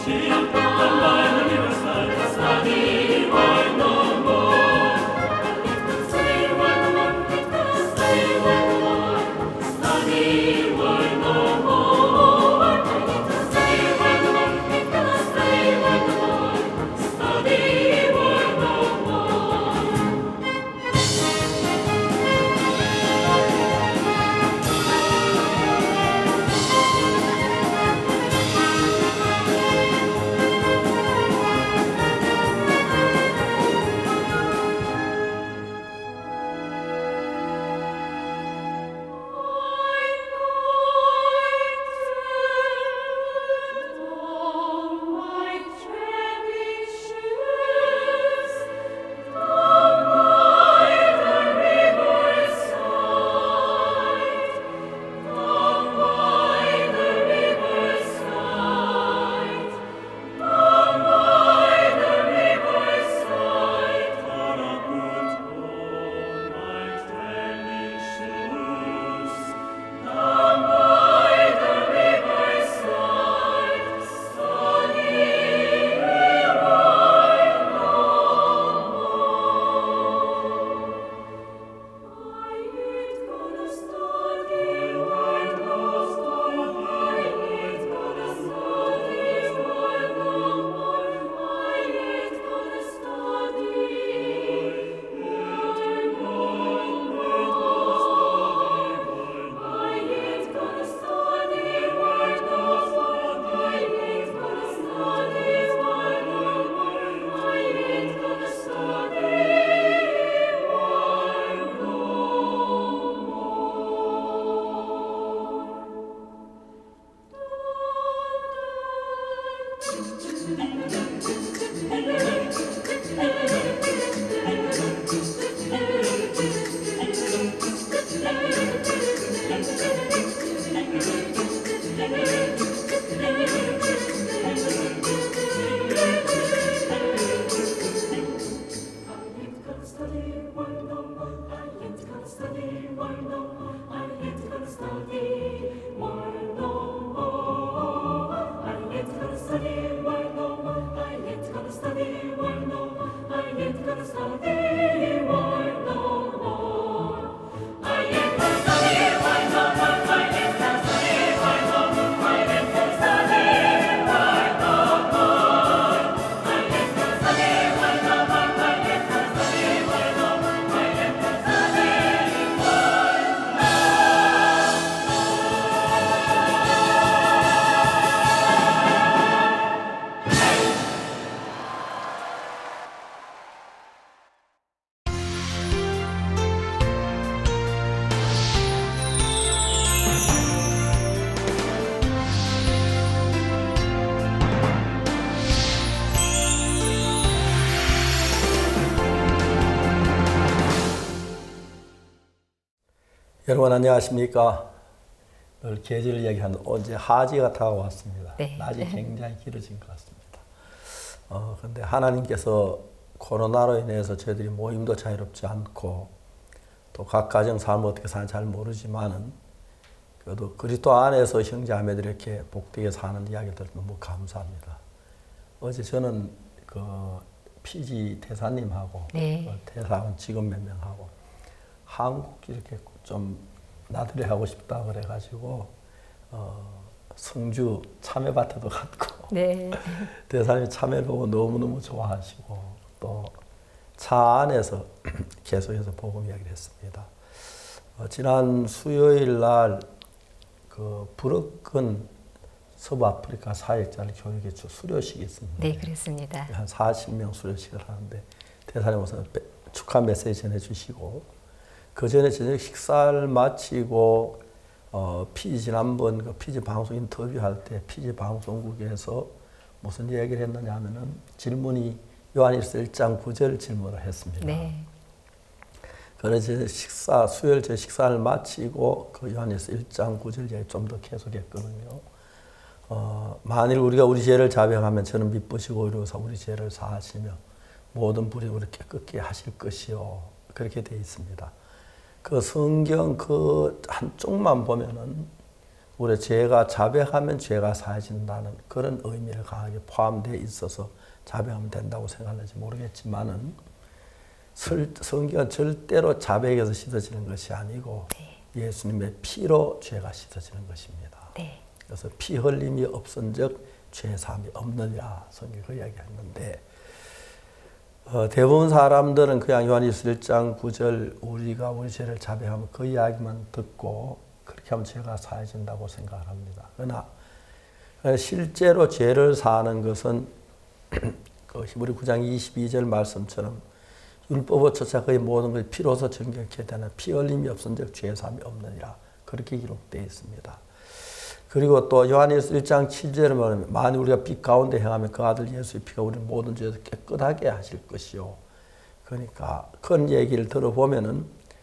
여러분 안녕하십니까. 늘 계절 이야기하는 어제 하지가 다가왔습니다. 네. 낮이 굉장히 길어진 것 같습니다. 그런데 하나님께서 코로나로 인해서 저희들이 모임도 자유롭지 않고 또 각 가정 삶을 어떻게 사는지 잘 모르지만은 그래도 그리스도 안에서 형제자매들이 이렇게 복되게 사는 이야기들 너무 감사합니다. 어제 저는 그 PG 대사님하고 네. 대사원 직원 몇 명하고 한국 이렇게 좀 나들이 하고 싶다 그래가지고 성주 참외밭에도 갔고 네. 대사님이 참외 보고 너무너무 좋아하시고 또 차 안에서 계속해서 복음 이야기를 했습니다. 지난 수요일 날 그 브로큰 서부 아프리카 사역자를 교육해 주 수료식이 있습니다. 네, 그렇습니다. 한 40명 수료식을 하는데 대사님 우선 축하 메시지 전해주시고 그 전에 저녁 식사를 마치고 지난번 그 피지 방송 인터뷰할 때 피지 방송국에서 무슨 얘기를 했느냐 하면은 질문이 요한일서 1장 9절 질문을 했습니다. 네. 그래서 수요일 제 식사를 마치고 그 요한일서 1장 9절 이야기 좀 더 계속했거든요. 만일 우리가 우리 죄를 자백하면 저는 미쁘시고 의로우사 우리 죄를 사하시며 모든 불의 우리 깨끗게 하실 것이요. 그렇게 되어 있습니다. 그 성경 그 한쪽만 보면은 우리 죄가 자백하면 죄가 사해진다는 그런 의미를 강하게 포함되어 있어서 자백하면 된다고 생각할지 모르겠지만은 성경은 절대로 자백에서 씻어지는 것이 아니고 네. 예수님의 피로 죄가 씻어지는 것입니다. 네. 그래서 피 흘림이 없은즉 죄 사함이 없느니라 성경이 그 이야기했는데 대부분 사람들은 그냥 요한일서 1장 9절 우리가 우리 죄를 자백하면 그 이야기만 듣고 그렇게 하면 죄가 사해진다고 생각합니다. 그러나 실제로 죄를 사하는 것은 그 히브리 9장 22절 말씀처럼 율법을 쫓아 그의 모든 것을 피로서 정결케 되는 피 흘림이 없은즉 죄 사함이 없느니라 그렇게 기록되어 있습니다. 그리고 또 요한일서 1장 7절에 말하면 만일 우리가 빛 가운데 행하면 그 아들 예수의 피가 우리 모든 죄에서 깨끗하게 하실 것이요. 그러니까 큰 얘기를 들어보면은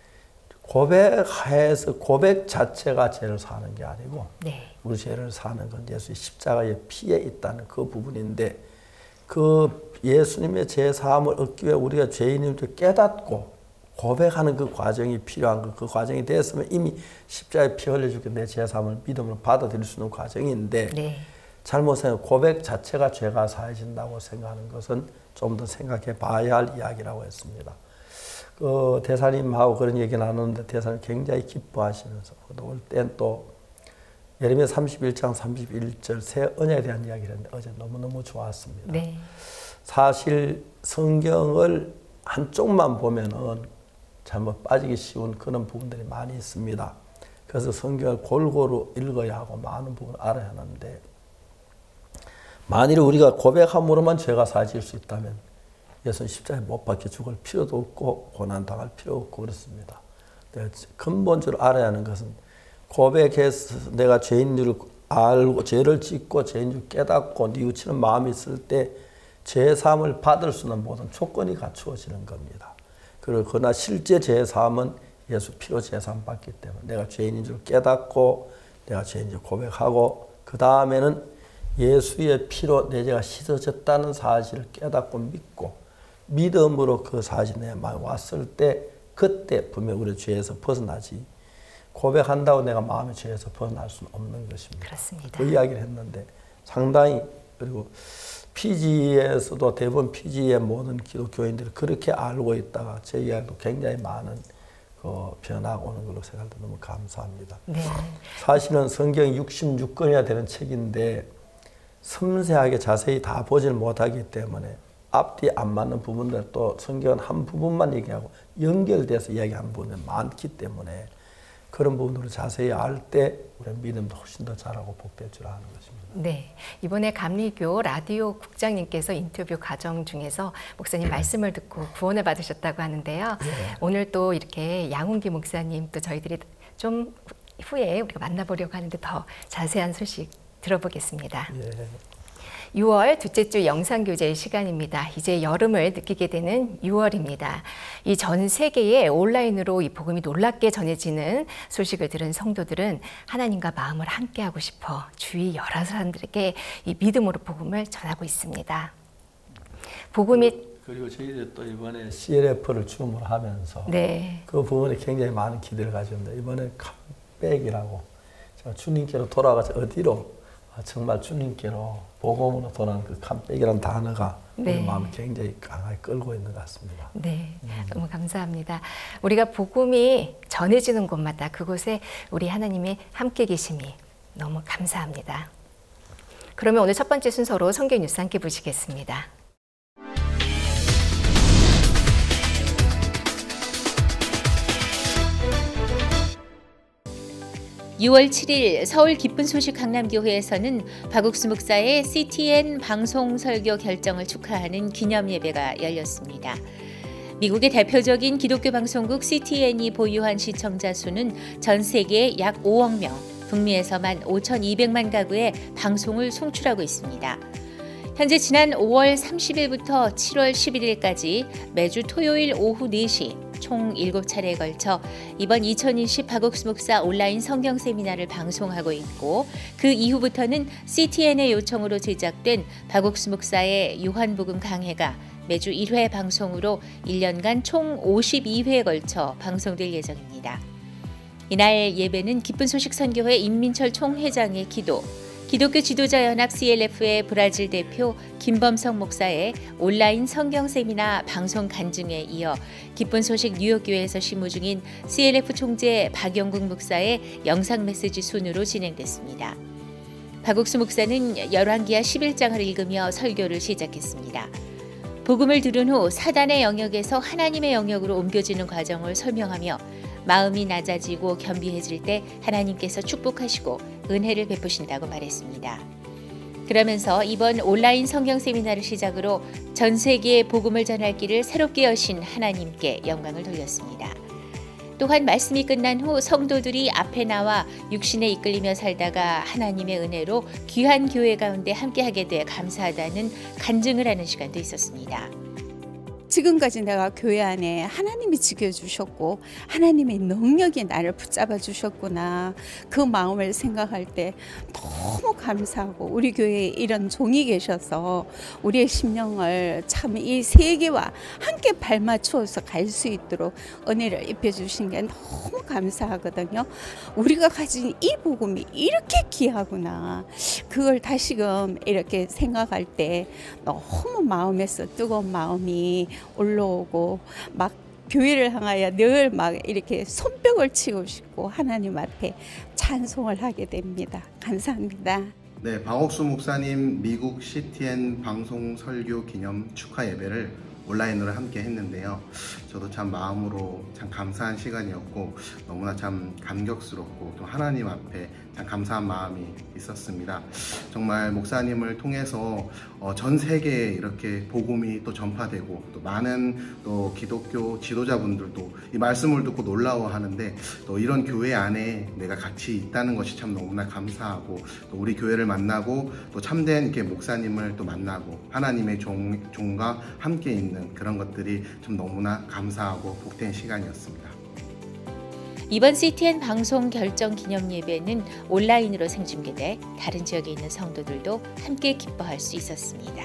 고백해서 고백 자체가 죄를 사는 게 아니고 네. 우리 죄를 사는 건 예수의 십자가의 피에 있다는 그 부분인데 그 예수님의 죄 사함을 얻기 위해 우리가 죄인임을 깨닫고 고백하는 그 과정이 필요한 그 과정이 됐으면 이미 십자가에 피 흘려주게 내 죄 사함을 믿음으로 받아들일 수 있는 과정인데 네. 잘못 생각 고백 자체가 죄가 사해진다고 생각하는 것은 좀 더 생각해 봐야 할 이야기라고 했습니다. 그 대사님하고 그런 얘기 나누는데 대사님 굉장히 기뻐하시면서 올 땐 또 예레미야 31장 31절 새 언약에 대한 이야기를 했는데 어제 너무너무 좋았습니다. 네. 사실 성경을 한쪽만 보면은 잘못 빠지기 쉬운 그런 부분들이 많이 있습니다. 그래서 성경을 골고루 읽어야 하고 많은 부분을 알아야 하는데 만일 우리가 고백함으로만 죄가 사해질 수 있다면 예수는 십자가에 못 박혀 죽을 필요도 없고 고난당할 필요 없고 그렇습니다. 근본적으로 알아야 하는 것은 고백해서 내가 죄인 줄 알고 죄를 짓고 죄인 줄 깨닫고 뉘우치는 마음이 있을 때 죄사함을 받을 수 있는 모든 조건이 갖추어지는 겁니다. 그러나 실제 죄사함은 예수 피로 죄사함 받기 때문에 내가 죄인인 줄 깨닫고 내가 죄인인 줄 고백하고 그 다음에는 예수의 피로 내 죄가 씻어졌다는 사실을 깨닫고 믿고 믿음으로 그 사실이 내 마음에 왔을 때 그때 분명 우리 죄에서 벗어나지 고백한다고 내가 마음의 죄에서 벗어날 수는 없는 것입니다. 그렇습니다. 그 이야기를 했는데 상당히 그리고 피지에서도 대부분 피지의 모든 기독교인들이 그렇게 알고 있다가 제 이야기도 굉장히 많은 그 변화가 오는 걸로 생각할 때 너무 감사합니다. 네. 사실은 성경이 66권이나 되는 책인데 섬세하게 자세히 다 보질 못하기 때문에 앞뒤 안 맞는 부분들 또 성경은 한 부분만 얘기하고 연결돼서 이야기하는 부분이 많기 때문에 그런 부분으로 자세히 알 때 우리 믿음도 훨씬 더 잘하고 복될 줄 아는 것입니다. 네, 이번에 감리교 라디오 국장님께서 인터뷰 과정 중에서 목사님 말씀을 듣고 구원을 받으셨다고 하는데요. 네. 오늘 또 이렇게 양훈기 목사님 또 저희들이 좀 후에 우리가 만나보려고 하는데 더 자세한 소식 들어보겠습니다. 네. 6월 둘째 주 영상교제의 시간입니다. 이제 여름을 느끼게 되는 6월입니다. 이 전 세계에 온라인으로 이 복음이 놀랍게 전해지는 소식을 들은 성도들은 하나님과 마음을 함께하고 싶어 주위 여러 사람들에게 이 믿음으로 복음을 전하고 있습니다. 복음이 그리고 저희들 또 이번에 CLF를 줌으로 하면서 네. 그 부분에 굉장히 많은 기대를 가졌는데 이번에 컴백이라고 제가 주님께로 돌아가서 어디로 정말 주님께로 복음으로 돌아가는 그 컴백이라는 단어가 네. 우리 마음을 굉장히 강하게 끌고 있는 것 같습니다. 네, 너무 감사합니다. 우리가 복음이 전해지는 곳마다 그곳에 우리 하나님의 함께 계심이 너무 감사합니다. 그러면 오늘 첫 번째 순서로 성경 뉴스 함께 보시겠습니다. 6월 7일 서울 기쁜 소식 강남교회에서는 박옥수 목사의 CTN 방송 설교 결정을 축하하는 기념 예배가 열렸습니다. 미국의 대표적인 기독교 방송국 CTN이 보유한 시청자 수는 전 세계 약 5억 명, 북미에서만 5,200만 가구의 방송을 송출하고 있습니다. 현재 지난 5월 30일부터 7월 11일까지 매주 토요일 오후 4시 총 7차례에 걸쳐 이번 2020 박옥수 목사 온라인 성경 세미나를 방송하고 있고 그 이후부터는 CTN의 요청으로 제작된 박옥수 목사의 요한복음 강해가 매주 1회 방송으로 1년간 총 52회에 걸쳐 방송될 예정입니다. 이날 예배는 기쁜 소식 선교회 임민철 총회장의 기도, 기독교 지도자 연합 CLF의 브라질 대표 김범석 목사의 온라인 성경 세미나 방송 간증에 이어 기쁜 소식 뉴욕교회에서 심무 중인 CLF 총재 박영국 목사의 영상 메시지 순으로 진행됐습니다. 박옥수 목사는 열왕기하 11장을 읽으며 설교를 시작했습니다. 복음을 들은 후 사단의 영역에서 하나님의 영역으로 옮겨지는 과정을 설명하며 마음이 낮아지고 겸비해질 때 하나님께서 축복하시고 은혜를 베푸신다고 말했습니다. 그러면서 이번 온라인 성경 세미나를 시작으로 전 세계에 복음을 전할 길을 새롭게 여신 하나님께 영광을 돌렸습니다. 또한 말씀이 끝난 후 성도들이 앞에 나와 육신에 이끌리며 살다가 하나님의 은혜로 귀한 교회 가운데 함께하게 돼 감사하다는 간증을 하는 시간도 있었습니다. 지금까지 내가 교회 안에 하나님이 지켜주셨고 하나님의 능력이 나를 붙잡아 주셨구나, 그 마음을 생각할 때 너무 감사하고, 우리 교회에 이런 종이 계셔서 우리의 심령을 참 이 세계와 함께 발맞추어서 갈 수 있도록 은혜를 입혀주신 게 너무 감사하거든요. 우리가 가진 이 복음이 이렇게 귀하구나, 그걸 다시금 이렇게 생각할 때 너무 마음에서 뜨거운 마음이 올라오고, 막 교회를 향하여 늘 막 이렇게 손뼉을 치고 싶고 하나님 앞에 찬송을 하게 됩니다. 감사합니다. 네, 박옥수 목사님 미국 CTN 방송 설교 기념 축하 예배를 온라인으로 함께 했는데요. 저도 참 마음으로 참 감사한 시간이었고 너무나 참 감격스럽고 또 하나님 앞에 참 감사한 마음이 있었습니다. 정말 목사님을 통해서 전 세계에 이렇게 복음이 또 전파되고 또 많은 또 기독교 지도자분들도 이 말씀을 듣고 놀라워하는데, 또 이런 교회 안에 내가 같이 있다는 것이 참 너무나 감사하고, 또 우리 교회를 만나고 또 참된 이렇게 목사님을 또 만나고 하나님의 종과 함께 있는 그런 것들이 참 너무나 감사하고 복된 시간이었습니다. 이번 CTN 방송 결정 기념 예배는 온라인으로 생중계돼 다른 지역에 있는 성도들도 함께 기뻐할 수 있었습니다.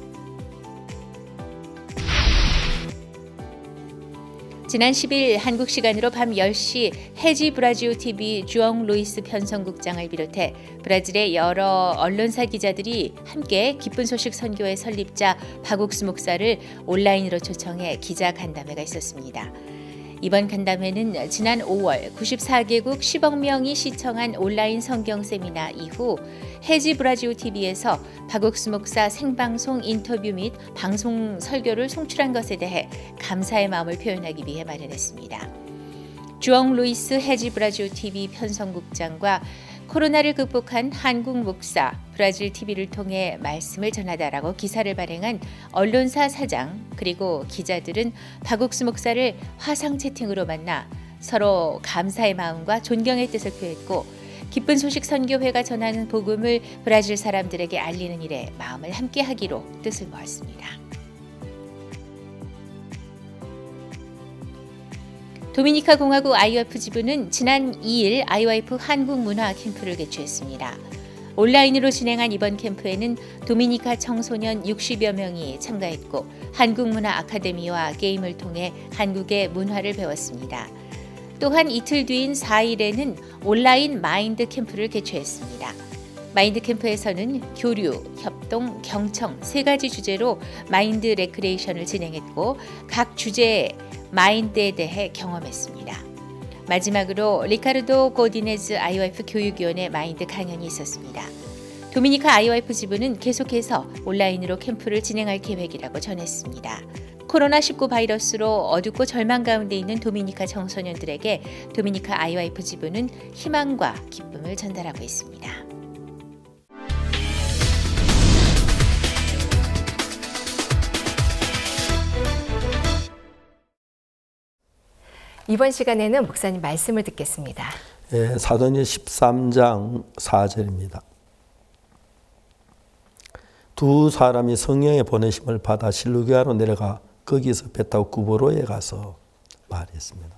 지난 10일 한국 시간으로 밤 10시 해지 브라지오 TV 주엉 루이스 편성국장을 비롯해 브라질의 여러 언론사 기자들이 함께 기쁜 소식 선교회 설립자 박옥수 목사를 온라인으로 초청해 기자 간담회가 있었습니다. 이번 간담회는 지난 5월 94개국 10억 명이 시청한 온라인 성경 세미나 이후 해지 브라지오 TV에서 박옥수 목사 생방송 인터뷰 및 방송 설교를 송출한 것에 대해 감사의 마음을 표현하기 위해 마련했습니다. 주엉 루이스 해지 브라지오 TV 편성국장과 코로나를 극복한 한국 목사, 브라질 TV를 통해 말씀을 전하다라고 기사를 발행한 언론사 사장 그리고 기자들은 박옥수 목사를 화상 채팅으로 만나 서로 감사의 마음과 존경의 뜻을 표했고, 기쁜 소식 선교회가 전하는 복음을 브라질 사람들에게 알리는 일에 마음을 함께하기로 뜻을 모았습니다. 도미니카 공화국 IYF 지부는 지난 2일 IYF 한국 문화 캠프를 개최했습니다. 온라인으로 진행한 이번 캠프에는 도미니카 청소년 60여 명이 참가했고 한국 문화 아카데미와 게임을 통해 한국의 문화를 배웠습니다. 또한 이틀 뒤인 4일에는 온라인 마인드 캠프를 개최했습니다. 마인드 캠프에서는 교류, 협동, 경청 3가지 주제로 마인드 레크레이션을 진행했고 각 주제의 마인드에 대해 경험했습니다. 마지막으로 리카르도 고디네즈 IYF 교육위원회 마인드 강연이 있었습니다. 도미니카 IYF 지부는 계속해서 온라인으로 캠프를 진행할 계획이라고 전했습니다. 코로나19 바이러스로 어둡고 절망 가운데 있는 도미니카 청소년들에게 도미니카 IYF 지부는 희망과 기쁨을 전달하고 있습니다. 이번 시간에는 목사님 말씀을 듣겠습니다. 예, 사도행전 13장 4절입니다. 두 사람이 성령의 보내심을 받아 실루기아로 내려가 거기서 배 타고 구브로에 가서 말했습니다.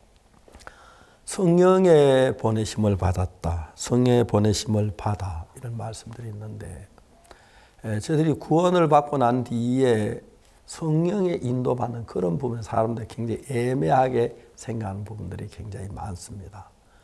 성령의 보내심을 받았다. 성령의 보내심을 받아. 이런 말씀들이 있는데, 저희들이 구원을 받고 난 뒤에 성령의 인도받는 그런 부분 사람들이 굉장히 애매하게 생각하는 부분들이 굉장히 많습니다.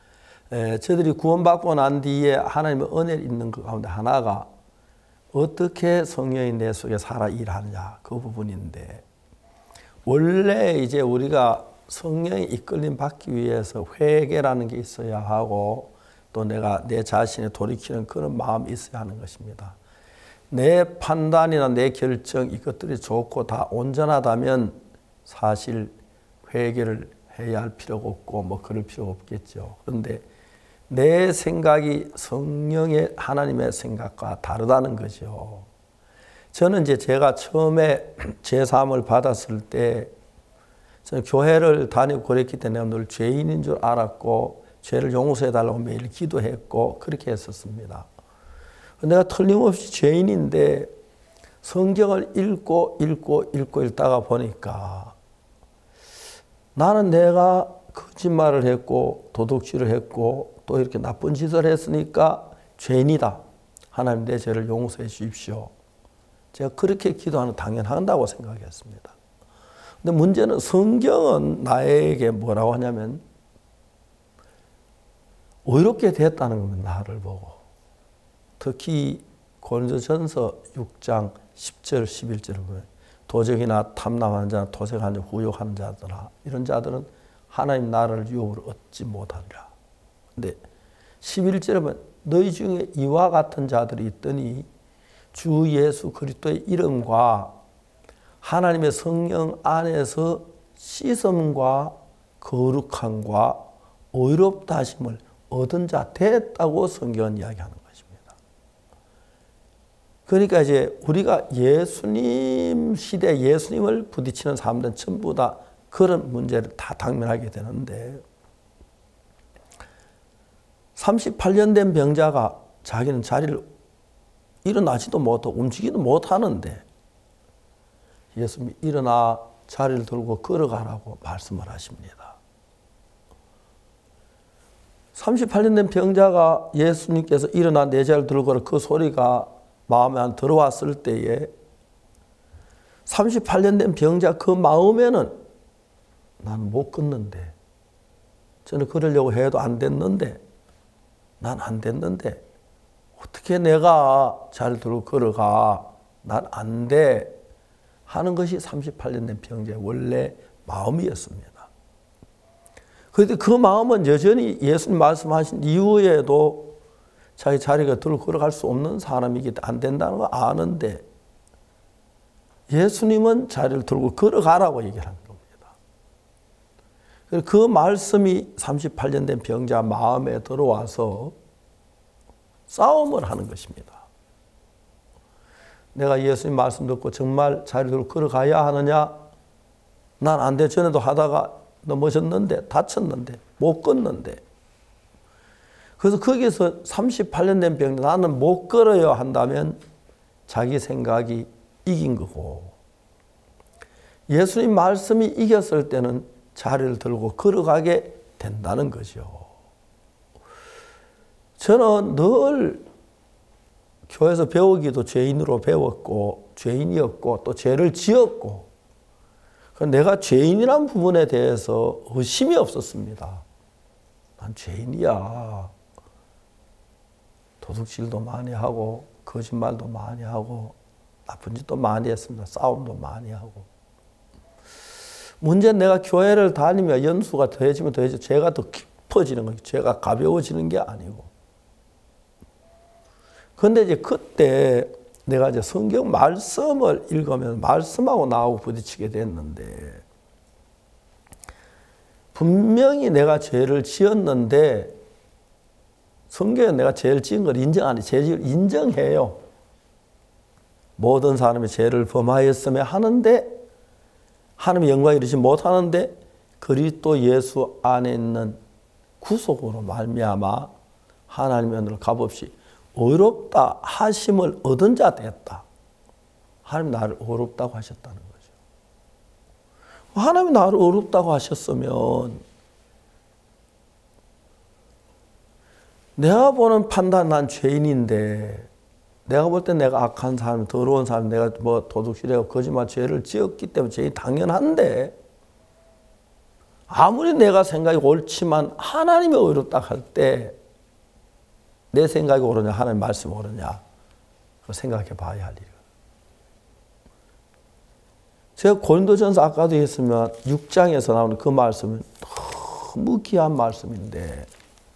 저들이 구원받고 난 뒤에 하나님의 은혜를 있는 것 가운데 하나가 어떻게 성령이 내 속에 살아 일하느냐 그 부분인데, 원래 이제 우리가 성령이 이끌림 받기 위해서 회개라는 게 있어야 하고, 또 내가 내 자신을 돌이키는 그런 마음이 있어야 하는 것입니다. 내 판단이나 내 결정 이것들이 좋고 다 온전하다면 사실 회개를 해야 할 필요가 없고 뭐 그럴 필요가 없겠죠. 그런데 내 생각이 성령의 하나님의 생각과 다르다는 거죠. 저는 이제 제가 처음에 제3을 받았을 때 저는 교회를 다니고 그랬기 때문에 늘 죄인인 줄 알았고 죄를 용서해 달라고 매일 기도했고 그렇게 했었습니다. 내가 틀림없이 죄인인데 성경을 읽고 읽다가 보니까 나는 내가 거짓말을 했고 도둑질을 했고 또 이렇게 나쁜 짓을 했으니까 죄인이다. 하나님 내 죄를 용서해 주십시오. 제가 그렇게 기도하는 당연한다고 생각했습니다. 근데 문제는 성경은 나에게 뭐라고 하냐면 의롭게 됐다는 겁니다. 나를 보고. 특히 고린도전서 6장 10절 11절을 보면 도적이나 탐남하는 자나 도색하는 자, 후욕하는 자들아 이런 자들은 하나님 나라를 유업으로 얻지 못하리라. 근데 11절에 보면 너희 중에 이와 같은 자들이 있더니 주 예수 그리스도의 이름과 하나님의 성령 안에서 씻음과 거룩함과 의롭다 하심을 얻은 자 됐다고 성경은 이야기하는 것입니다. 그러니까 이제 우리가 예수님 시대 예수님을 부딪히는 사람들은 전부 다 그런 문제를 다 당면하게 되는데 38년 된 병자가 자기는 자리를 일어나지도 못하고 움직이도 못하는데 예수님이 일어나 자리를 들고 걸어가라고 말씀을 하십니다. 38년 된 병자가 예수님께서 일어나 내 자리를 들고 걸어 그 소리가 마음에 안 들어왔을 때에 38년 된 병자 그 마음에는 나는 못 걷는데 저는 그러려고 해도 안 됐는데 난 안 됐는데 어떻게 내가 자리를 들고 걸어가 난 안 돼 하는 것이 38년 된 병자의 원래 마음이었습니다. 그런데 그 마음은 여전히 예수님 말씀하신 이후에도 자기 자리가 들고 걸어갈 수 없는 사람이기 때문에 안 된다는 거 아는데 예수님은 자리를 들고 걸어가라고 얘기를 하는 겁니다. 그 말씀이 38년 된 병자 마음에 들어와서 싸움을 하는 것입니다. 내가 예수님 말씀 듣고 정말 자리를 들고 걸어가야 하느냐? 난 안 돼. 전에도 하다가 넘어졌는데 다쳤는데 못 걷는데 그래서 거기서 38년 된 병자 나는 못 걸어야 한다면 자기 생각이 이긴 거고 예수님 말씀이 이겼을 때는 자리를 들고 걸어가게 된다는 거죠. 저는 늘 교회에서 배우기도 죄인으로 배웠고 죄인이었고 또 죄를 지었고 내가 죄인이란 부분에 대해서 의심이 없었습니다. 난 죄인이야. 도둑질도 많이 하고 거짓말도 많이 하고 나쁜 짓도 많이 했습니다. 싸움도 많이 하고. 문제는 내가 교회를 다니며 연수가 더해지면 더해지면 죄가 더 깊어지는 거예요. 죄가 가벼워지는 게 아니고. 그런데 이제 그때 내가 이제 성경 말씀을 읽으면 말씀하고 나하고 부딪히게 됐는데 분명히 내가 죄를 지었는데 성경에 내가 죄를 지은 걸 죄를 인정해요. 모든 사람이 죄를 범하였으며 하는데 하나님의 영광을 이루지 못하는데 그리스도 예수 안에 있는 구속으로 말미암아 하나님의 은혜로 값없이 의롭다 하심을 얻은 자 됐다. 하나님 나를 의롭다고 하셨다는 거죠. 하나님 나를 의롭다고 하셨으면 내가 보는 판단 난 죄인인데 내가 볼 때 내가 악한 사람, 더러운 사람, 내가 뭐 도둑질하고 거짓말 죄를 지었기 때문에 죄인이 당연한데 아무리 내가 생각이 옳지만 하나님이 의롭다 할 때 내 생각이 옳으냐 하나님 말씀이 옳으냐 그거 생각해 봐야 할 일이에요. 제가 고린도전서 아까도 했으면 6장에서 나오는 그 말씀은 너무 귀한 말씀인데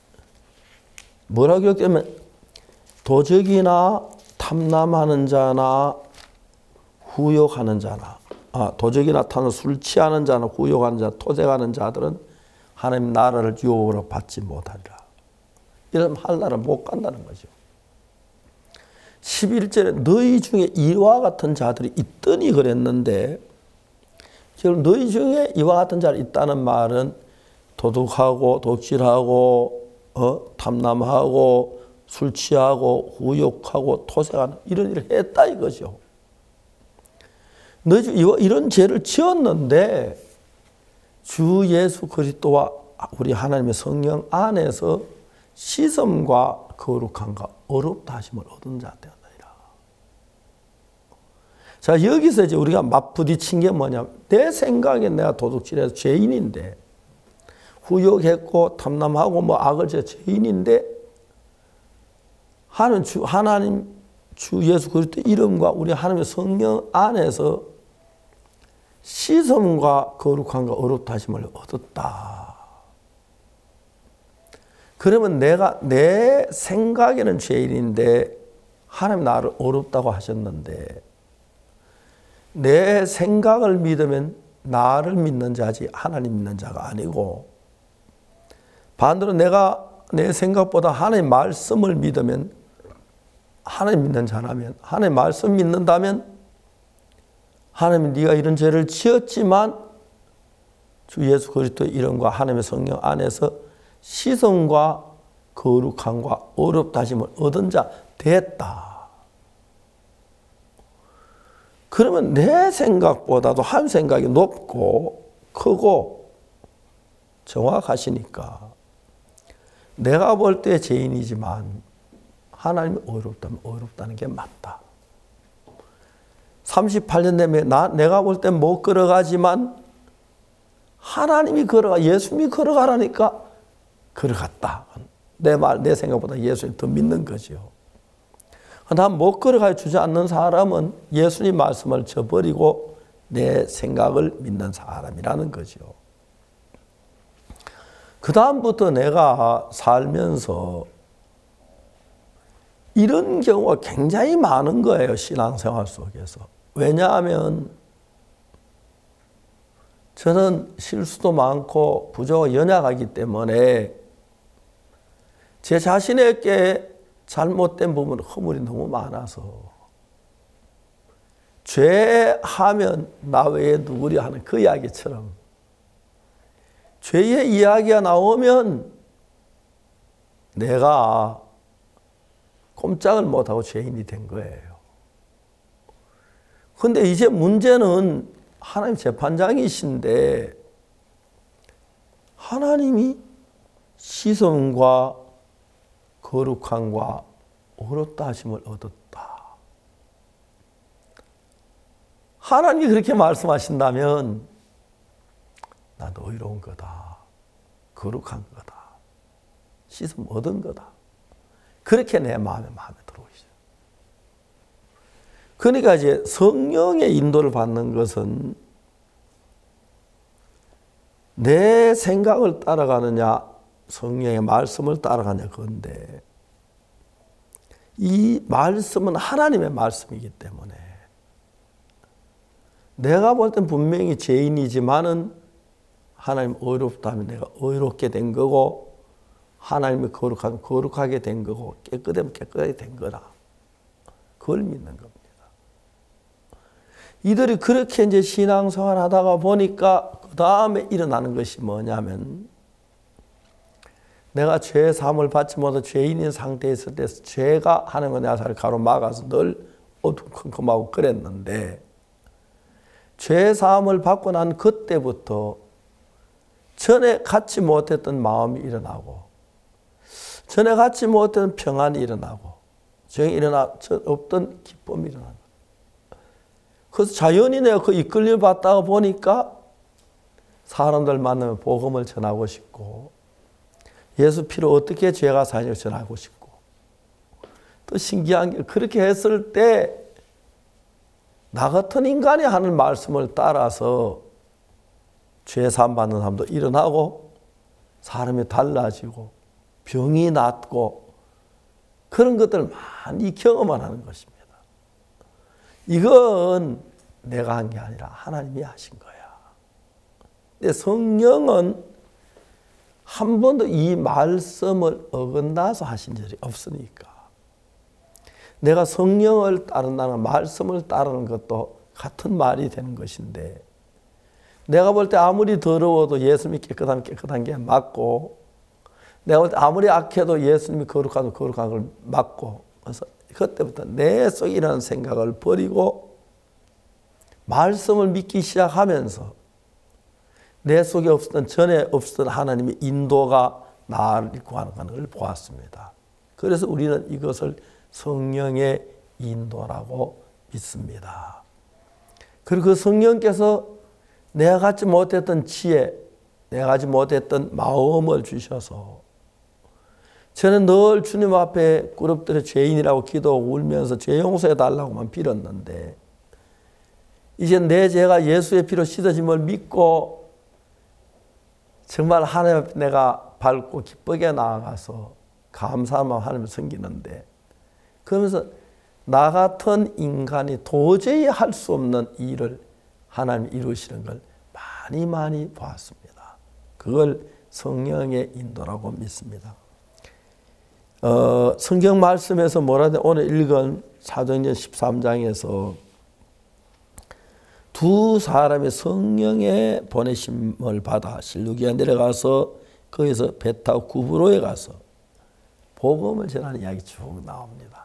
뭐라고 기록되면 도적이나 탐남하는 자나 후욕하는 자나 도적이나 탐남 술 취하는 자나 후욕하는 자 토색하는 자들은 하나님 나라를 유업으로 받지 못하리라. 이런 한나라를 못 간다는 거죠. 11절에 너희 중에 이와 같은 자들이 있더니 그랬는데 지금 너희 중에 이와 같은 자들이 있다는 말은 도둑하고 독실하고 탐남하고 술 취하고 후욕하고 토색하는 이런 일을 했다 이거죠. 너희 중에 이런 죄를 지었는데 주 예수 그리스도와 우리 하나님의 성령 안에서 시험과 거룩함과 어렵다 하심을 얻은 자 되었느니라. 자, 여기서 이제 우리가 맞부딪힌 게 뭐냐면 내 생각에 내가 도둑질해서 죄인인데 후욕했고 탐남하고 뭐 악을 제 죄인인데 하나님 주 예수 그리스도 이름과 우리 하나님의 성령 안에서 시험과 거룩함과 어렵다 하심을 얻었다. 그러면 내가 내 생각에는 죄인인데 하나님 나를 어렵다고 하셨는데 내 생각을 믿으면 나를 믿는 자지 하나님 믿는 자가 아니고 반대로 내가 내 생각보다 하나님 말씀을 믿으면 하나님 믿는 자라면 하나님 말씀 믿는다면 하나님 네가 이런 죄를 지었지만 주 예수 그리스도의 이름과 하나님의 성령 안에서 시선과 거룩함과 어렵다 하심을 얻은 자 됐다. 그러면 내 생각보다도 한 생각이 높고 크고 정확하시니까 내가 볼 때 죄인이지만 하나님이 어렵다면 어렵다는 게 맞다. 38년 내내 내가 볼 땐 못 걸어가지만 하나님이 걸어가 예수님이 걸어가라니까 걸어갔다. 내 생각보다 예수님 더 믿는 거죠. 난 못 걸어가 주지 않는 사람은 예수님 말씀을 저버리고 내 생각을 믿는 사람이라는 거죠. 그 다음부터 내가 살면서 이런 경우가 굉장히 많은 거예요. 신앙생활 속에서. 왜냐하면 저는 실수도 많고 부족하고 연약하기 때문에 제 자신에게 잘못된 부분, 허물이 너무 많아서 죄하면 나 외에 누구려 하는 그 이야기처럼 죄의 이야기가 나오면 내가 꼼짝을 못하고 죄인이 된 거예요. 그런데 이제 문제는 하나님 재판장이신데 하나님이 시선과 거룩함과 어렵다 하심을 얻었다. 하나님이 그렇게 말씀하신다면 나도 의로운 거다. 거룩한 거다. 시선 얻은 거다. 그렇게 내 마음에 들어오시죠. 그러니까 이제 성령의 인도를 받는 것은 내 생각을 따라가느냐 성령의 말씀을 따라가냐 그건데 이 말씀은 하나님의 말씀이기 때문에 내가 볼 땐 분명히 죄인이지만은 하나님 의롭다면 내가 의롭게 된 거고 하나님이 거룩하면 거룩하게 된 거고 깨끗하면 깨끗하게 된 거다. 그걸 믿는 겁니다. 이들이 그렇게 이제 신앙생활 하다가 보니까 그 다음에 일어나는 것이 뭐냐면 내가 죄 사함을 받지 못해 죄인인 상태에 있을 때 죄가 하나님과 내 살을 가로막아서 늘 어두컴컴하고 그랬는데 죄 사함을 받고 난 그때부터 전에 갖지 못했던 마음이 일어나고 전에 갖지 못했던 평안이 일어나고 전에 없던 기쁨이 일어나고 그래서 자연히 내가 그 이끌림을 받다가 보니까 사람들 만나면 복음을 전하고 싶고 예수 피로 어떻게 죄가 사하는지를 전하고 싶고 또 신기한 게 그렇게 했을 때 나 같은 인간이 하는 말씀을 따라서 죄 사함 받는 사람도 일어나고 사람이 달라지고 병이 낫고 그런 것들을 많이 경험을 하는 것입니다. 이건 내가 한 게 아니라 하나님이 하신 거야. 근데 성령은 한 번도 이 말씀을 어긋나서 하신 적이 없으니까 내가 성령을 따른다는 말씀을 따르는 것도 같은 말이 되는 것인데 내가 볼 때 아무리 더러워도 예수님이 깨끗한 게 맞고 내가 볼 때 아무리 악해도 예수님이 거룩한 걸 맞고 그래서 그때부터 내 속에 일어나는 생각을 버리고 말씀을 믿기 시작하면서 내 속에 없었던 전에 없었던 하나님의 인도가 나를 이끌고 가는 걸 보았습니다. 그래서 우리는 이것을 성령의 인도라고 믿습니다. 그리고 그 성령께서 내가 갖지 못했던 지혜, 내가 갖지 못했던 마음을 주셔서 저는 늘 주님 앞에 꿇어뜨려 죄인이라고 기도하고 울면서 죄 용서해 달라고만 빌었는데 이제 내 죄가 예수의 피로 씻어짐을 믿고 정말 하나님 앞에 내가 밝고 기쁘게 나아가서 감사한 마음 하나님을 섬기는데 그러면서 나 같은 인간이 도저히 할 수 없는 일을 하나님이 이루시는 걸 많이 보았습니다. 그걸 성령의 인도라고 믿습니다. 성경 말씀에서 뭐라든 오늘 읽은 사도행전 13장에서 두 사람이 성령의 보내심을 받아 실루기아 내려가서 거기서 배 타고 구브로에 가서 복음을 전하는 이야기 쭉 나옵니다.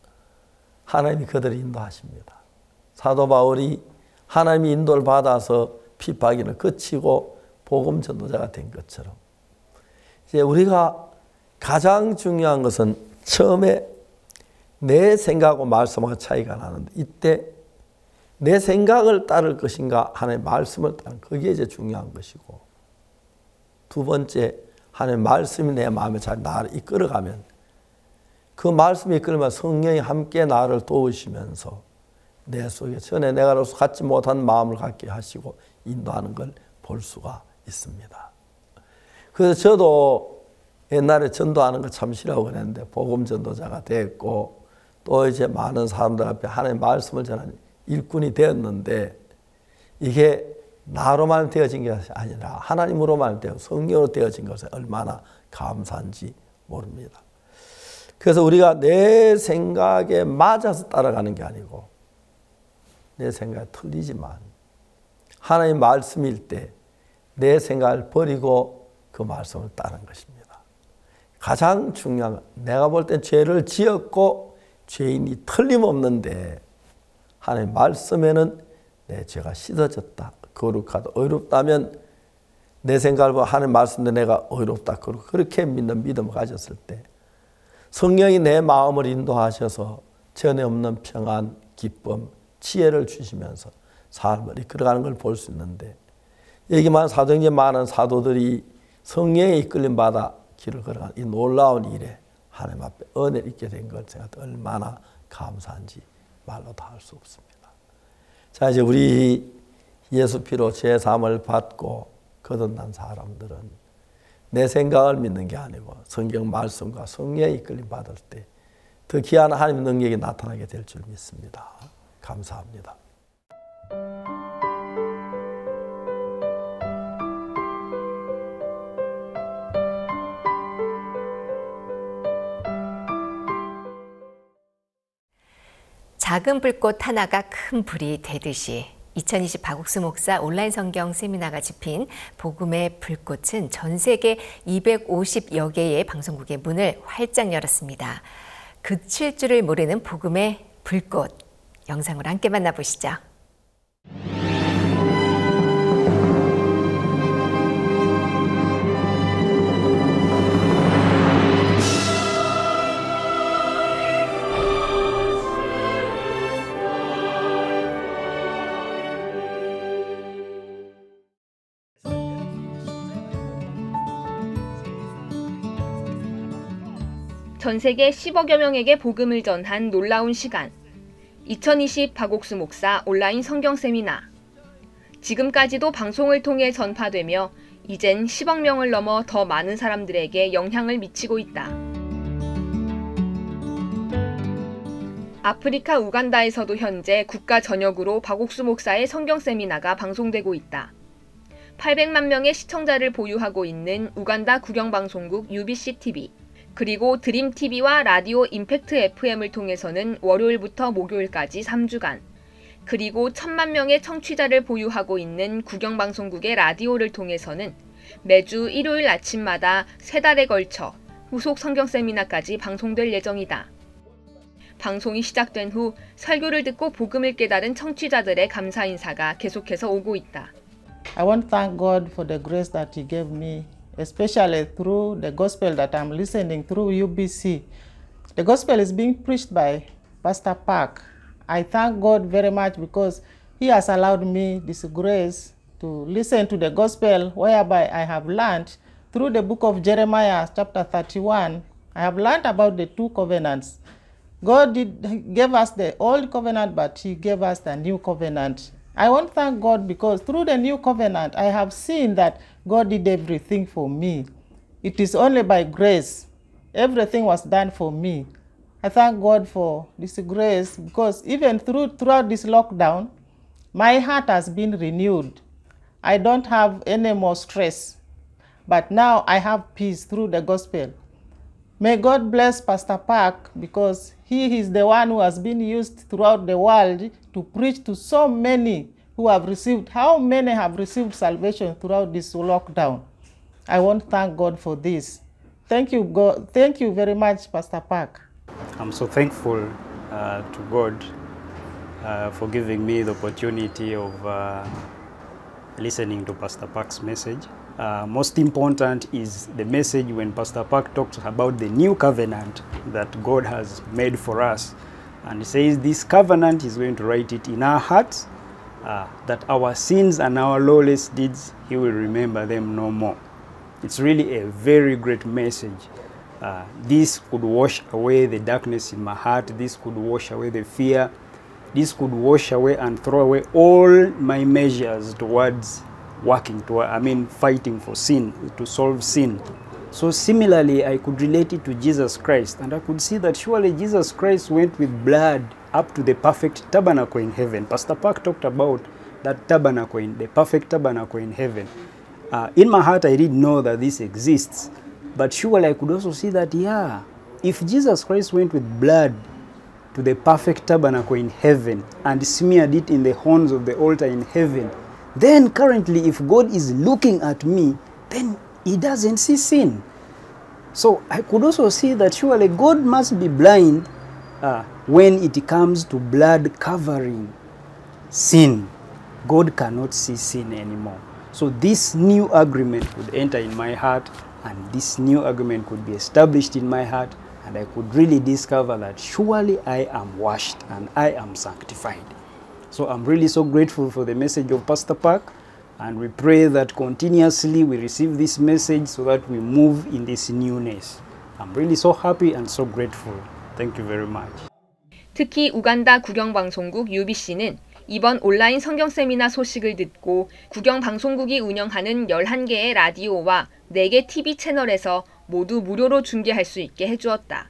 하나님이 그들을 인도하십니다. 사도 바울이 하나님의 인도를 받아서 핍박이는 그치고 복음 전도자가 된 것처럼 이제 우리가 가장 중요한 것은 처음에 내 생각하고 말씀하고 차이가 나는데 이때 내 생각을 따를 것인가 하나님의 말씀을 따르는 그게 이제 중요한 것이고 두 번째 하나님의 말씀이 내 마음에 잘 나를 이끌어가면 그 말씀이 이끌면 성령이 함께 나를 도우시면서 내 속에 전에 내가 갖지 못한 마음을 갖게 하시고 인도하는 걸 볼 수가 있습니다. 그래서 저도 옛날에 전도하는 거 참 싫어하고 그랬는데 복음 전도자가 됐고 또 이제 많은 사람들 앞에 하나님의 말씀을 전하는 일꾼이 되었는데 이게 나로만 되어진 게 아니라 하나님으로만 되어 성령으로 되어진 것에 얼마나 감사한지 모릅니다. 그래서 우리가 내 생각에 맞아서 따라가는 게 아니고 내 생각이 틀리지만 하나님 말씀일 때 내 생각을 버리고 그 말씀을 따르는 것입니다. 가장 중요한 건 내가 볼 땐 죄를 지었고 죄인이 틀림없는데 하나님 말씀에는 내 죄가 씻어졌다. 거룩하다. 의롭다면 내 생각을 보고 하나님 말씀도 내가 의롭다. 그렇게 믿는 믿음을 가졌을 때 성령이 내 마음을 인도하셔서 전에 없는 평안, 기쁨, 지혜를 주시면서 삶을 이끌어가는 걸 볼 수 있는데 여기만 사도행전에 많은 사도들이 성령에 이끌림 받아 길을 걸어가는 이 놀라운 일에 하나님 앞에 은혜를 입게 된 걸 생각할 때 얼마나 감사한지 말로 다 할 수 없습니다. 자, 이제 우리 예수 피로 죄 사함을 받고 거듭난 사람들은 내 생각을 믿는 게 아니고 성경 말씀과 성령에 이끌림 받을 때 더 귀한 하나님의 능력이 나타나게 될 줄 믿습니다. 감사합니다. 작은 불꽃 하나가 큰 불이 되듯이 2020 박옥수 목사 온라인 성경 세미나가 집힌 복음의 불꽃은 전 세계 250여 개의 방송국의 문을 활짝 열었습니다. 그칠 줄을 모르는 복음의 불꽃, 영상으로 함께 만나보시죠. 전 세계 10억여 명에게 복음을 전한 놀라운 시간. 2020 박옥수 목사 온라인 성경 세미나. 지금까지도 방송을 통해 전파되며 이젠 10억 명을 넘어 더 많은 사람들에게 영향을 미치고 있다. 아프리카 우간다에서도 현재 국가 전역으로 박옥수 목사의 성경 세미나가 방송되고 있다. 800만 명의 시청자를 보유하고 있는 우간다 국영방송국 UBC-TV, 그리고 드림TV와 라디오 임팩트 FM을 통해서는 월요일부터 목요일까지 3주간, 그리고 1000만 명의 청취자를 보유하고 있는 국영방송국의 라디오를 통해서는 매주 일요일 아침마다 3달에 걸쳐 후속 성경 세미나까지 방송될 예정이다. 방송이 시작된 후 설교를 듣고 복음을 깨달은 청취자들의 감사 인사가 계속해서 오고 있다. I want to thank God for the grace that He gave me, especially through the gospel that I'm listening through UBC. The gospel is being preached by Pastor Park. I thank God very much because He has allowed me this grace to listen to the gospel, whereby I have learned through the book of Jeremiah, chapter 31, I have learned about the two covenants. God gave us the old covenant, but He gave us the new covenant. I want to thank God because through the new covenant, I have seen that God did everything for me. It is only by grace. Everything was done for me. I thank God for this grace because even throughout this lockdown, my heart has been renewed. I don't have any more stress, but now I have peace through the gospel. May God bless Pastor Park because he is the one who has been used throughout the world to preach to so many who have received, how many have received salvation throughout this lockdown. I want to thank God for this. Thank you, God. Thank you very much, Pastor Park. I'm so thankful to God for giving me the opportunity of listening to Pastor Park's message. Most important is the message when Pastor Park talks about the new covenant that God has made for us. And he says this covenant is going to write it in our hearts, that our sins and our lawless deeds, He will remember them no more. It's really a very great message. This could wash away the darkness in my heart. This could wash away the fear. This could wash away and throw away all my measures towards fighting for sin, to solve sin. So similarly, I could relate it to Jesus Christ, and I could see that surely Jesus Christ went with blood up to the perfect tabernacle in heaven. Pastor Park talked about that tabernacle, the perfect tabernacle in heaven. In my heart, I didn't know that this exists, but surely I could also see that, if Jesus Christ went with blood to the perfect tabernacle in heaven and smeared it in the horns of the altar in heaven, then currently if God is looking at me, then He doesn't see sin. So I could also see that surely God must be blind when it comes to blood covering sin. God cannot see sin anymore. So this new agreement could enter in my heart, and this new agreement could be established in my heart, and I could really discover that surely I am washed and I am sanctified. So I'm really so grateful for the message of Pastor Park, and we pray that continuously we receive this message so that we move in this newness. I'm really so happy and so grateful. Thank you very much. 특히 우간다 국영방송국 UBC는 이번 온라인 성경 세미나 소식을 듣고 국영방송국이 운영하는 11개의 라디오와 4개 TV 채널에서 모두 무료로 중계할 수 있게 해주었다.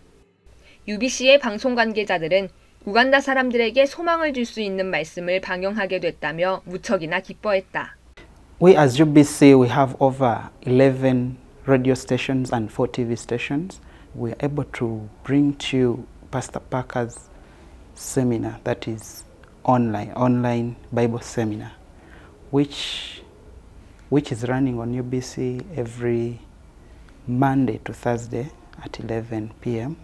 UBC의 방송 관계자들은 우간다 사람들에게 소망을 줄 수 있는 말씀을 방영하게 됐다며 무척이나 기뻐했다. We as UBC, we have over 11 radio stations and 4 TV stations. We are able to bring to you Pastor Parker's seminar, that is online Bible seminar, which is running on UBC every Monday to Thursday at 11 p.m.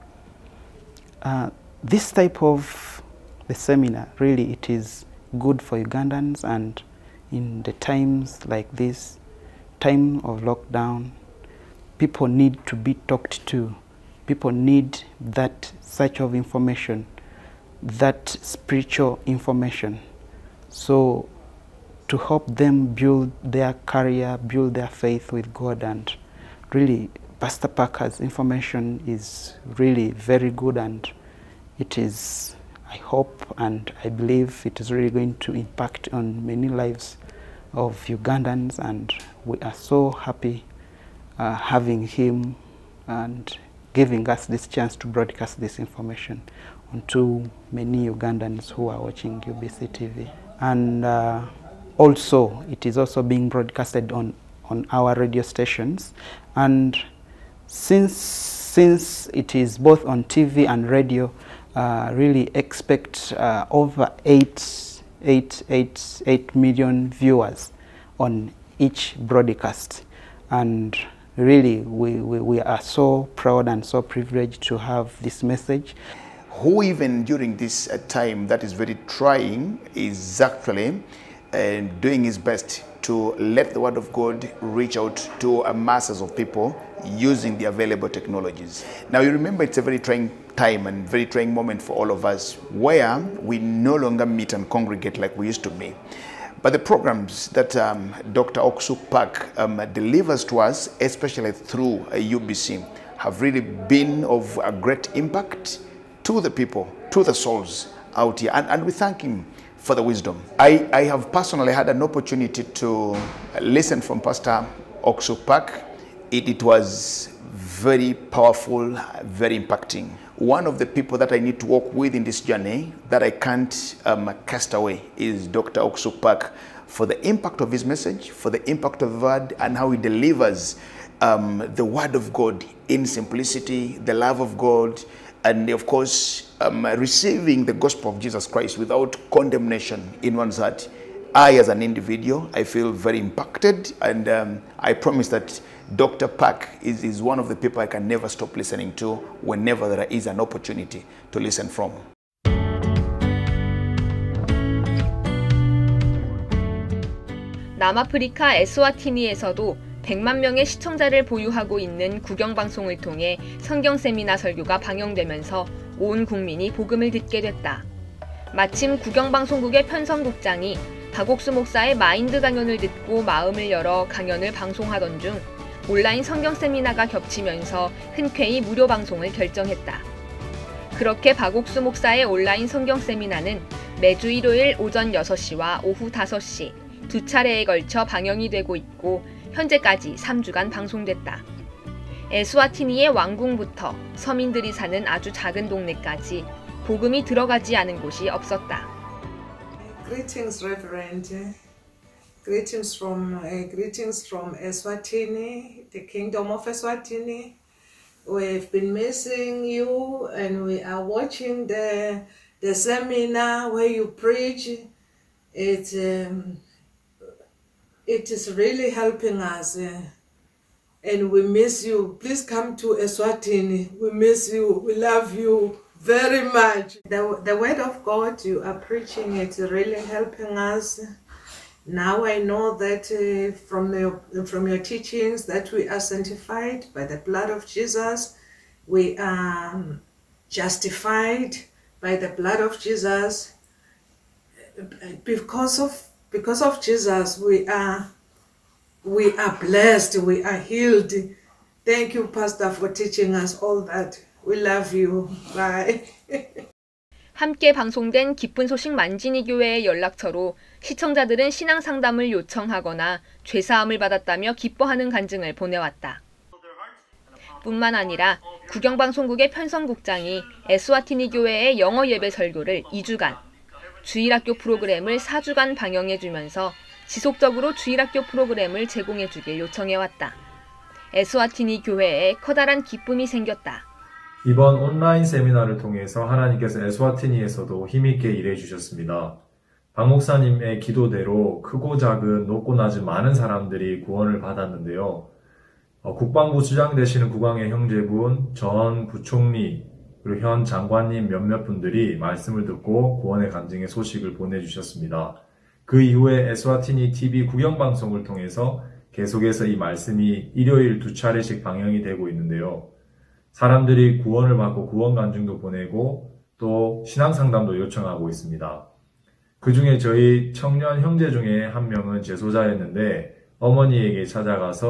This type of the seminar, really it is good for Ugandans, and in the times like this, time of lockdown, people need to be talked to. People need that search of information, that spiritual information. So to help them build their career, build their faith with God, and really Pastor Parker's information is really very good, and it is, I hope and I believe it is really going to impact on many lives of Ugandans, and we are so happy having him and giving us this chance to broadcast this information onto many Ugandans who are watching UBC TV. And also, it is also being broadcasted on our radio stations. And since it is both on TV and radio, really expect over 8 million viewers on each broadcast. And really, we are so proud and so privileged to have this message. Who even during this time that is very trying is actually doing his best to let the word of God reach out to masses of people using the available technologies. Now you remember, it's a very trying time and very trying moment for all of us, where we no longer meet and congregate like we used to be. But the programs that Dr. Oksuk Park delivers to us, especially through UBC, have really been of a great impact to the people, to the souls out here. And we thank him for the wisdom. I have personally had an opportunity to listen from Pastor Oksuk Park. It was very powerful, very impacting. One of the people that I need to walk with in this journey that I can't cast away is Dr. Oksuk Park, for the impact of his message, for the impact of the word, and how he delivers the word of God in simplicity, the love of God, and of course, receiving the gospel of Jesus Christ without condemnation in one's heart. I, as an individual, I feel very impacted, and I promise that Dr. Park is one of the people I can never stop listening to whenever there is an opportunity to listen from. 남아프리카 에스와티니에서도 100만 명의 시청자를 보유하고 있는 국영방송을 통해 성경 세미나 설교가 방영되면서 온 국민이 복음을 듣게 됐다. 마침 국영방송국의 편성국장이 박옥수 목사의 마인드 강연을 듣고 마음을 열어 강연을 방송하던 중 온라인 성경 세미나가 겹치면서 흔쾌히 무료 방송을 결정했다. 그렇게 박옥수 목사의 온라인 성경 세미나는 매주 일요일 오전 6시와 오후 5시 두 차례에 걸쳐 방영이 되고 있고 현재까지 3주간 방송됐다. 에스와티니의 왕궁부터 서민들이 사는 아주 작은 동네까지 복음이 들어가지 않은 곳이 없었다. Greetings, Reverend. Greetings from Eswatini, the Kingdom of Eswatini. We've been missing you, and we are watching the seminar where you preach. It is really helping us, and we miss you. Please come to Eswatini. We miss you. We love you very much. The word of God you are preaching, it's really helping us. Now I know that from your teachings that we are sanctified by the blood of Jesus. We are justified by the blood of Jesus. Because of Jesus, we are blessed, we are healed. Thank you, Pastor, for teaching us all that. We love you. Bye. 함께 방송된 기쁜 소식 만진이 교회의 연락처로 시청자들은 신앙 상담을 요청하거나 죄사함을 받았다며 기뻐하는 간증을 보내왔다. 뿐만 아니라 국영방송국의 편성국장이 에스와티니 교회의 영어 예배 설교를 2주간, 주일학교 프로그램을 4주간 방영해주면서 지속적으로 주일학교 프로그램을 제공해주길 요청해왔다. 에스와티니 교회에 커다란 기쁨이 생겼다. 이번 온라인 세미나를 통해서 하나님께서 에스와티니에서도 힘있게 일해 주셨습니다. 박 목사님의 기도대로 크고 작은 높고 낮은 많은 사람들이 구원을 받았는데요. 국방부 수장 되시는 국왕의 형제분, 전 부총리, 그리고 현 장관님 몇몇 분들이 말씀을 듣고 구원의 간증의 소식을 보내주셨습니다. 그 이후에 에스와티니 TV 국영방송을 통해서 계속해서 이 말씀이 일요일 2차례씩 방영이 되고 있는데요. 사람들이 구원을 받고 구원 간증도 보내고 또 신앙상담도 요청하고 있습니다. 그 중에 저희 청년 형제 중에 한 명은 재소자였는데 어머니에게 찾아가서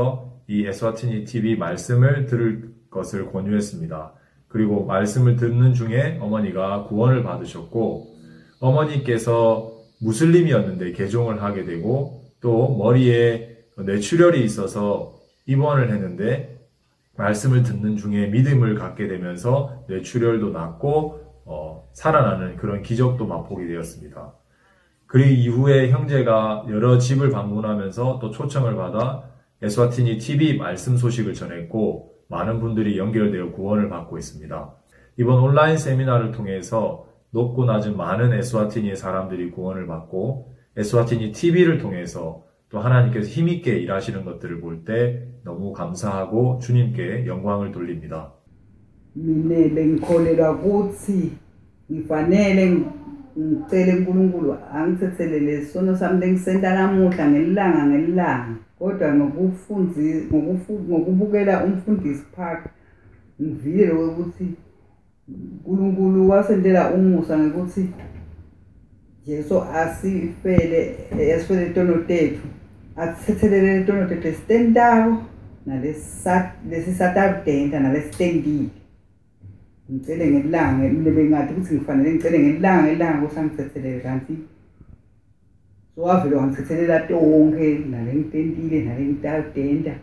이 에스와티니 TV 말씀을 들을 것을 권유했습니다. 그리고 말씀을 듣는 중에 어머니가 구원을 받으셨고, 어머니께서 무슬림이었는데 개종을 하게 되고, 또 머리에 뇌출혈이 있어서 입원을 했는데 말씀을 듣는 중에 믿음을 갖게 되면서 뇌출혈도 낫고 살아나는 그런 기적도 맛보게 되었습니다. 그 이후에 형제가 여러 집을 방문하면서 또 초청을 받아 에스와티니 TV 말씀 소식을 전했고, 많은 분들이 연결되어 구원을 받고 있습니다. 이번 온라인 세미나를 통해서 높고 낮은 많은 에스와티니의 사람들이 구원을 받고, 에스와티니 TV를 통해서 또 하나님께서 힘있게 일하시는 것들을 볼 때 너무 감사하고 주님께 영광을 돌립니다. Minele ngikholelwa ukuthi ngifanele ngicele uNkulunkulu angithethelele isono sami lengisenta namuhla ngelanga kodwa ngokubukela umfundisi Park ngivile ukuthi uNkulunkulu wasendela umusa ngokuthi Jesu asifele esifele tono tethu athethelele tono tethu esitendawo nalesisatadenta nalesitendile ngicele ngelanga bengathi ukuthi ngifanele ngicele ngelanga kusangithethelele kanti so wavele wangithethelela tonke nale ngitendile nale ngitadenta.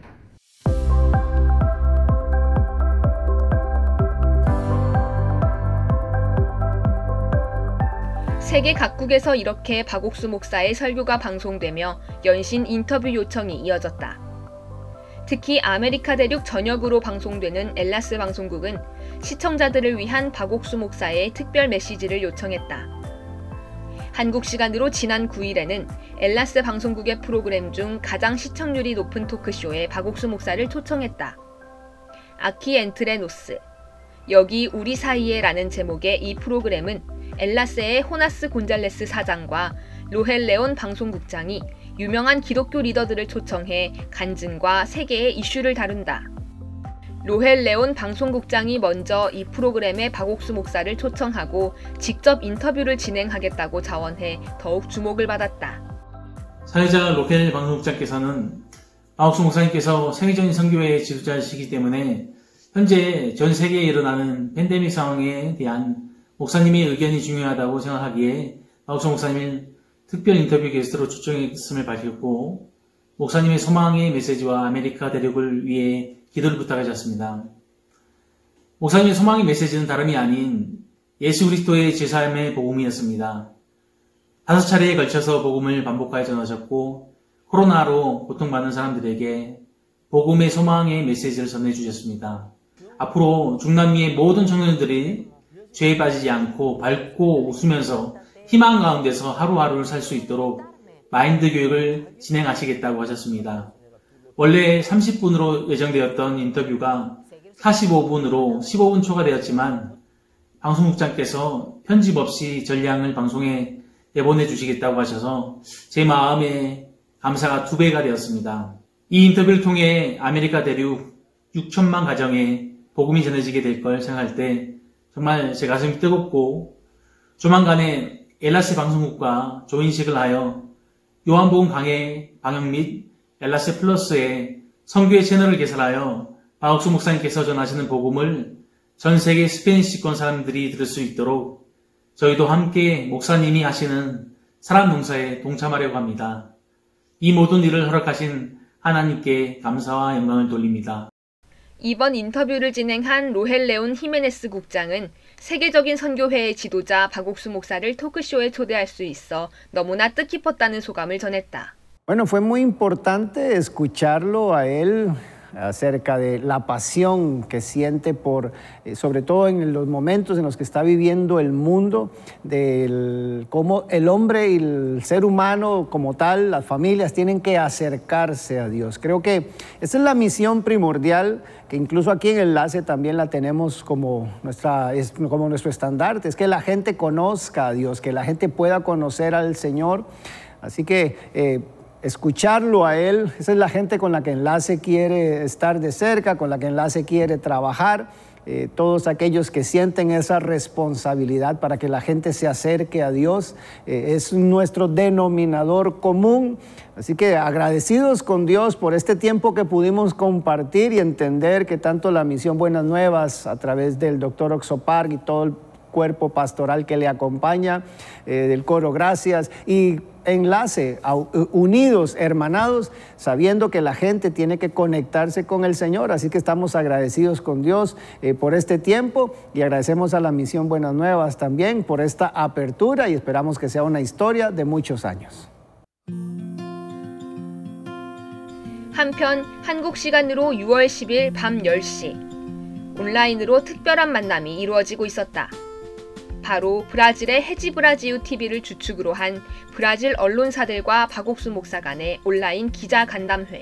세계 각국에서 이렇게 박옥수 목사의 설교가 방송되며 연신 인터뷰 요청이 이어졌다. 특히 아메리카 대륙 전역으로 방송되는 엘라스 방송국은 시청자들을 위한 박옥수 목사의 특별 메시지를 요청했다. 한국 시간으로 지난 9일에는 엘라스 방송국의 프로그램 중 가장 시청률이 높은 토크쇼에 박옥수 목사를 초청했다. 아키 엔트레노스, 여기 우리 사이에 라는 제목의 이 프로그램은 엘라스의 호나스 곤잘레스 사장과 로헬 레온 방송국장이 유명한 기독교 리더들을 초청해 간증과 세계의 이슈를 다룬다. 로헬 레온 방송국장이 먼저 이 프로그램에 박옥수 목사를 초청하고 직접 인터뷰를 진행하겠다고 자원해 더욱 주목을 받았다. 사회자 로헬 방송국장께서는 박옥수 목사님께서 세계적인 선교회의 지도자이시기 때문에 현재 전 세계에 일어나는 팬데믹 상황에 대한 목사님의 의견이 중요하다고 생각하기에 박옥수 목사님을 특별 인터뷰 게스트로 초청했음을 밝혔고, 목사님의 소망의 메시지와 아메리카 대륙을 위해 기도를 부탁하셨습니다. 목사님의 소망의 메시지는 다름이 아닌 예수 그리스도의 제사함의 복음이었습니다. 5차례에 걸쳐서 복음을 반복하여 전하셨고, 코로나로 고통받는 사람들에게 복음의 소망의 메시지를 전해주셨습니다. 앞으로 중남미의 모든 청년들이 죄에 빠지지 않고 밝고 웃으면서 희망 가운데서 하루하루를 살 수 있도록 마인드 교육을 진행하시겠다고 하셨습니다. 원래 30분으로 예정되었던 인터뷰가 45분으로 15분 초과되었지만 방송국장께서 편집 없이 전량을 방송에 내보내 주시겠다고 하셔서 제 마음에 감사가 2배가 되었습니다. 이 인터뷰를 통해 아메리카 대륙 6천만 가정에 복음이 전해지게 될 걸 생각할 때 정말 제 가슴이 뜨겁고, 조만간에 엘라스 방송국과 조인식을 하여 요한복음 강해 방영 및 엘라스 플러스에 선교회 채널을 개설하여 박옥수 목사님께서 전하시는 복음을 전 세계 스페니시권 사람들이 들을 수 있도록 저희도 함께 목사님이 하시는 사람 농사에 동참하려고 합니다. 이 모든 일을 허락하신 하나님께 감사와 영광을 돌립니다. 이번 인터뷰를 진행한 로헬 레온 히메네스 국장은 세계적인 선교회의 지도자 박옥수 목사를 토크쇼에 초대할 수 있어 너무나 뜻깊었다는 소감을 전했다. Bueno, fue muy importante escucharlo a él acerca de la pasión que siente por, sobre todo en los momentos en los que está viviendo el mundo, de cómo el hombre y el ser humano como tal, las familias, tienen que acercarse a Dios. Creo que esa es la misión primordial, que incluso aquí en Enlace también la tenemos como nuestro estandarte, es que la gente conozca a Dios, que la gente pueda conocer al Señor. Así que escucharlo a él, esa es la gente con la que Enlace quiere estar de cerca, con la que Enlace quiere trabajar, todos aquellos que sienten esa responsabilidad para que la gente se acerque a Dios. Es nuestro denominador común. Así que agradecidos con Dios por este tiempo que pudimos compartir y entender que tanto la Misión Buenas Nuevas a través del Dr. Oxopark y todo el cuerpo pastoral que le acompaña, del coro Gracias y Enlace, unidos, hermanados, sabiendo que la gente tiene que conectarse con el Señor. Así que estamos agradecidos con Dios por este tiempo y agradecemos a la Misión Buenas Nuevas también por esta apertura y esperamos que sea una historia de muchos años. 한편 한국 시간으로 6월 10일 밤 10시 온라인으로 특별한 만남이 이루어지고 있었다. 바로 브라질의 헤지브라지우 TV를 주축으로 한 브라질 언론사들과 박옥수 목사 간의 온라인 기자 간담회.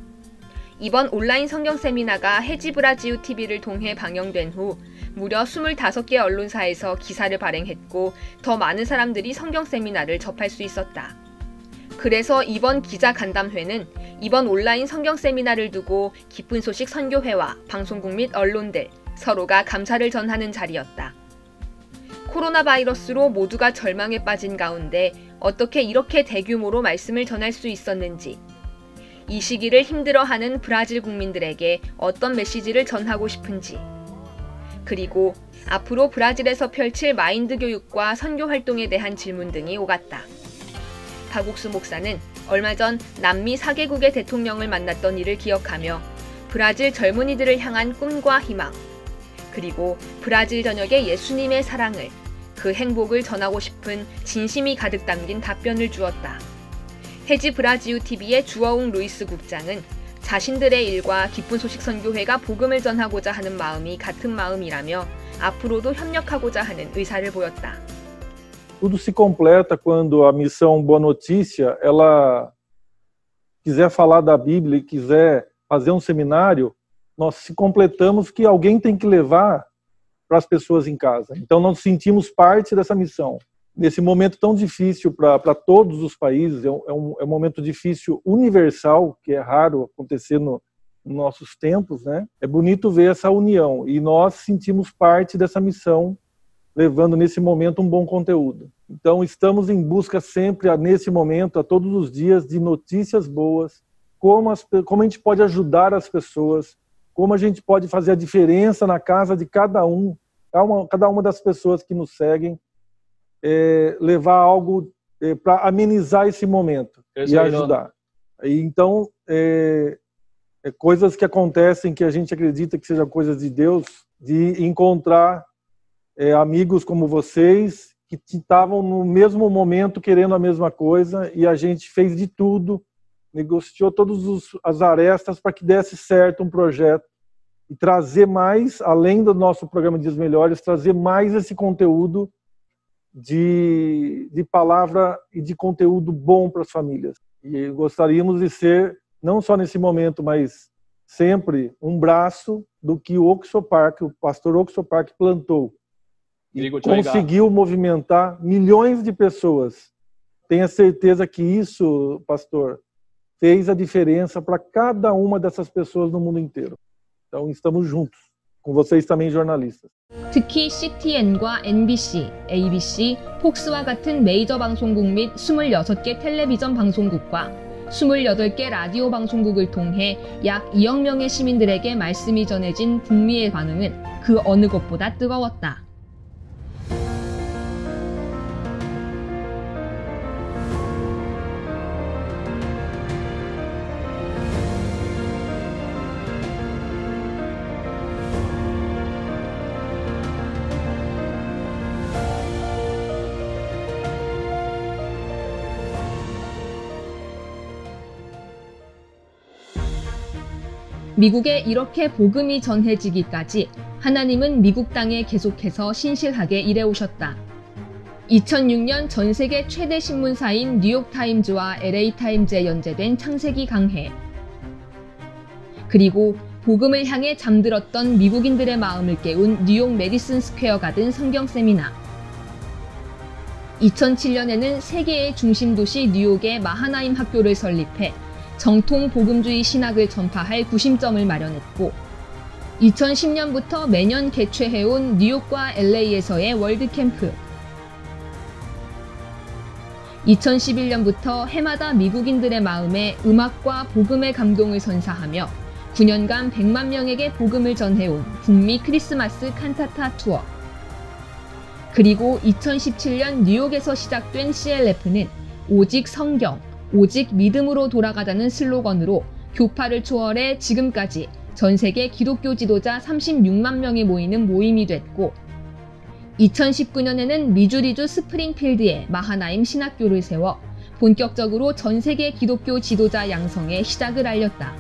이번 온라인 성경 세미나가 헤지브라지우 TV를 통해 방영된 후 무려 25개 언론사에서 기사를 발행했고 더 많은 사람들이 성경 세미나를 접할 수 있었다. 그래서 이번 기자 간담회는 이번 온라인 성경 세미나를 두고 기쁜 소식 선교회와 방송국 및 언론들 서로가 감사를 전하는 자리였다. 코로나 바이러스로 모두가 절망에 빠진 가운데 어떻게 이렇게 대규모로 말씀을 전할 수 있었는지, 이 시기를 힘들어하는 브라질 국민들에게 어떤 메시지를 전하고 싶은지, 그리고 앞으로 브라질에서 펼칠 마인드 교육과 선교 활동에 대한 질문 등이 오갔다. 박옥수 목사는 얼마 전 남미 4개국의 대통령을 만났던 일을 기억하며 브라질 젊은이들을 향한 꿈과 희망, 그리고 브라질 전역의 예수님의 사랑을, 그 행복을 전하고 싶은 진심이 가득 담긴 답변을 주었다. 헤지브라지우 TV의 주어웅 루이스 국장은 자신들의 일과 기쁜 소식 선교회가 복음을 전하고자 하는 마음이 같은 마음이라며 앞으로도 협력하고자 하는 의사를 보였다. Tudo se completa quando a missão Boa Notícia, ela quiser falar da Bíblia e quiser fazer um seminário, nós se completamos que alguém tem que levar para as pessoas em casa. Então nós sentimos parte dessa missão. Nesse momento tão difícil para todos os países, é um momento difícil universal, que é raro acontecer nos nossos tempos, né? É bonito ver essa união e nós sentimos parte dessa missão, levando nesse momento um bom conteúdo. Então estamos em busca sempre, nesse momento, a todos os dias, de notícias boas, como a gente pode ajudar as pessoas, como a gente pode fazer a diferença na casa de cada uma das pessoas que nos seguem, levar algo para amenizar esse momento e ajudar. Então, coisas que acontecem que a gente acredita que sejam coisas de Deus, de encontrar amigos como vocês que estavam no mesmo momento querendo a mesma coisa e a gente fez de tudo, negociou todas as arestas para que desse certo um projeto e trazer mais, além do nosso programa Dias Melhores, trazer mais esse conteúdo de palavra e de conteúdo bom para as famílias. E gostaríamos de ser, não só nesse momento, mas sempre um braço do que o pastor Oxopark plantou. E conseguiu movimentar milhões de pessoas. Tenha certeza que isso, pastor, fez a diferença para cada uma dessas pessoas no mundo inteiro. Então estamos juntos, com vocês também jornalistas. 특히 CTN과 NBC, ABC, 폭스와 같은 메이저 방송국 및 26개 텔레비전 방송국과 28개 라디오 방송국을 통해 약 2억 명의 시민들에게 말씀이 전해진 북미의 반응은 그 어느 것보다 뜨거웠다. 미국에 이렇게 복음이 전해지기까지 하나님은 미국 땅에 계속해서 신실하게 일해오셨다. 2006년 전 세계 최대 신문사인 뉴욕타임즈와 LA타임즈에 연재된 창세기 강해, 그리고 복음을 향해 잠들었던 미국인들의 마음을 깨운 뉴욕 메디슨 스퀘어 가든 성경 세미나, 2007년에는 세계의 중심 도시 뉴욕에 마하나임 학교를 설립해 정통 복음주의 신학을 전파할 구심점을 마련했고, 2010년부터 매년 개최해온 뉴욕과 LA에서의 월드캠프. 2011년부터 해마다 미국인들의 마음에 음악과 복음의 감동을 선사하며 9년간 100만 명에게 복음을 전해온 북미 크리스마스 칸타타 투어. 그리고 2017년 뉴욕에서 시작된 CLF는 오직 성경, 오직 믿음으로 돌아가자는 슬로건으로 교파를 초월해 지금까지 전 세계 기독교 지도자 36만 명이 모이는 모임이 됐고 2019년에는 미주리주 스프링필드에 마하나임 신학교를 세워 본격적으로 전 세계 기독교 지도자 양성의 시작을 알렸다.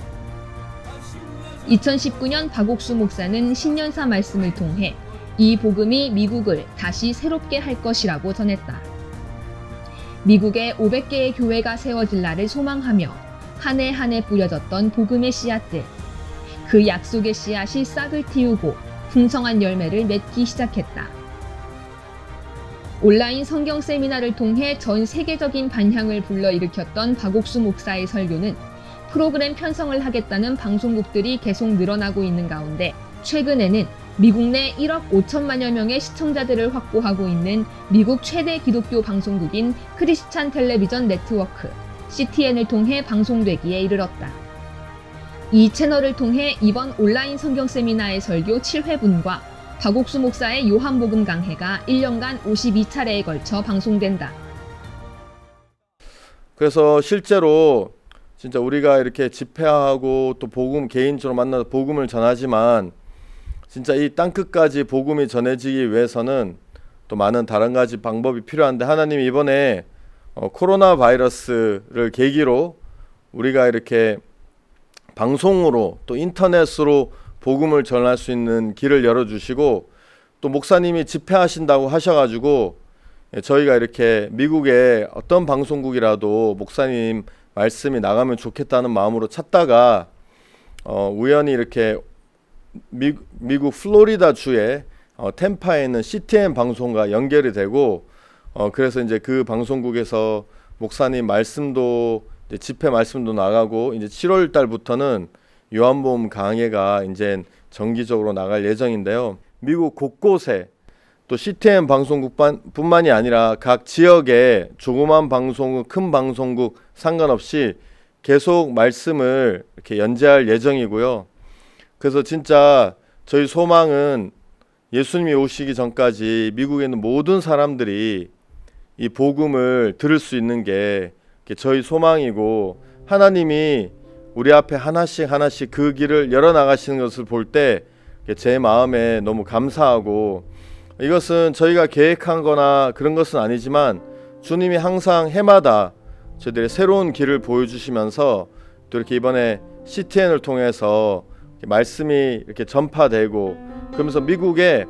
2019년 박옥수 목사는 신년사 말씀을 통해 이 복음이 미국을 다시 새롭게 할 것이라고 전했다. 미국에 500개의 교회가 세워질 날을 소망하며 한 해 한 해 뿌려졌던 복음의 씨앗들. 그 약속의 씨앗이 싹을 틔우고 풍성한 열매를 맺기 시작했다. 온라인 성경 세미나를 통해 전 세계적인 반향을 불러일으켰던 박옥수 목사의 설교는 프로그램 편성을 하겠다는 방송국들이 계속 늘어나고 있는 가운데 최근에는 미국 내 1억 5천만여 명의 시청자들을 확보하고 있는 미국 최대 기독교 방송국인 크리스찬 텔레비전 네트워크 CTN을 통해 방송되기에 이르렀다. 이 채널을 통해 이번 온라인 성경 세미나의 설교 7회분과 박옥수 목사의 요한복음 강해가 1년간 52차례에 걸쳐 방송된다. 그래서 실제로 진짜 우리가 이렇게 집회하고 또 복음 개인적으로 만나서 복음을 전하지만 진짜 이 땅끝까지 복음이 전해지기 위해서는 또 많은 다른 가지 방법이 필요한데 하나님이 이번에 코로나 바이러스를 계기로 우리가 이렇게 방송으로 또 인터넷으로 복음을 전할 수 있는 길을 열어주시고 또 목사님이 집회하신다고 하셔가지고 저희가 이렇게 미국의 어떤 방송국이라도 목사님 말씀이 나가면 좋겠다는 마음으로 찾다가 우연히 이렇게 미국 플로리다 주의 템파에 있는 CTN 방송과 연결이 되고 그래서 이제 그 방송국에서 목사님 말씀도 이제 집회 말씀도 나가고 이제 7월 달부터는 요한복음 강해가 이제 정기적으로 나갈 예정인데요. 미국 곳곳에 또 CTN 방송국뿐만이 아니라 각 지역의 조그만 방송국, 큰 방송국 상관없이 계속 말씀을 이렇게 연재할 예정이고요. 그래서 진짜 저희 소망은 예수님이 오시기 전까지 미국에 있는 모든 사람들이 이 복음을 들을 수 있는 게 저희 소망이고 하나님이 우리 앞에 하나씩 하나씩 그 길을 열어나가시는 것을 볼 때 제 마음에 너무 감사하고 이것은 저희가 계획한 거나 그런 것은 아니지만 주님이 항상 해마다 저희들의 새로운 길을 보여주시면서 또 이렇게 이번에 CTN을 통해서 말씀이 이렇게 전파되고 그러면서 미국에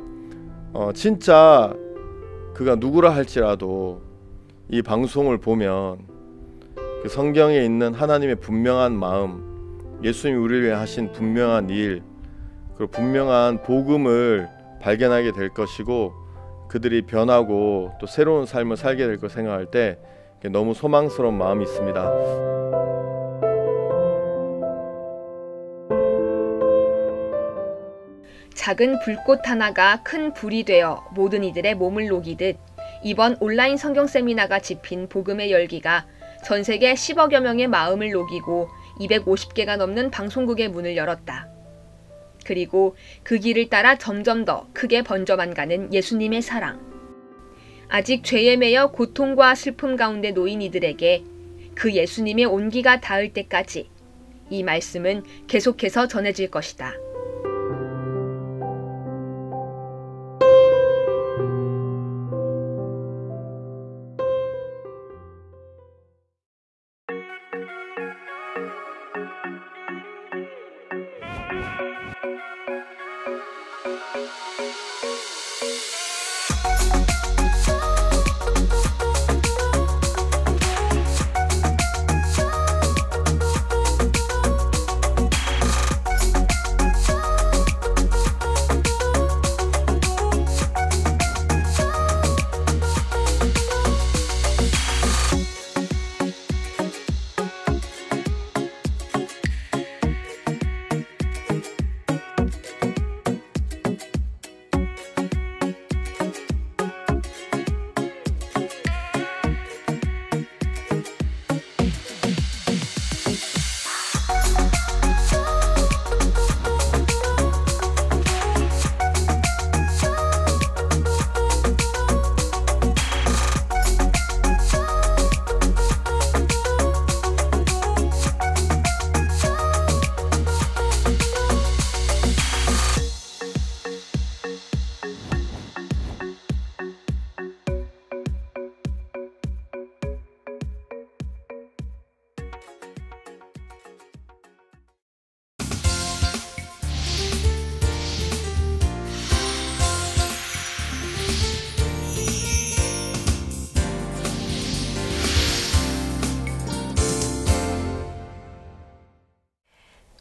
진짜 그가 누구라 할지라도 이 방송을 보면 그 성경에 있는 하나님의 분명한 마음, 예수님이 우리를 위해 하신 분명한 일, 그리고 분명한 복음을 발견하게 될 것이고 그들이 변하고 또 새로운 삶을 살게 될 것 생각할 때 너무 소망스러운 마음이 있습니다. 작은 불꽃 하나가 큰 불이 되어 모든 이들의 몸을 녹이듯 이번 온라인 성경 세미나가 짚인 복음의 열기가 전 세계 10억여 명의 마음을 녹이고 250개가 넘는 방송국의 문을 열었다. 그리고 그 길을 따라 점점 더 크게 번져만 가는 예수님의 사랑. 아직 죄에 매여 고통과 슬픔 가운데 놓인 이들에게 그 예수님의 온기가 닿을 때까지 이 말씀은 계속해서 전해질 것이다.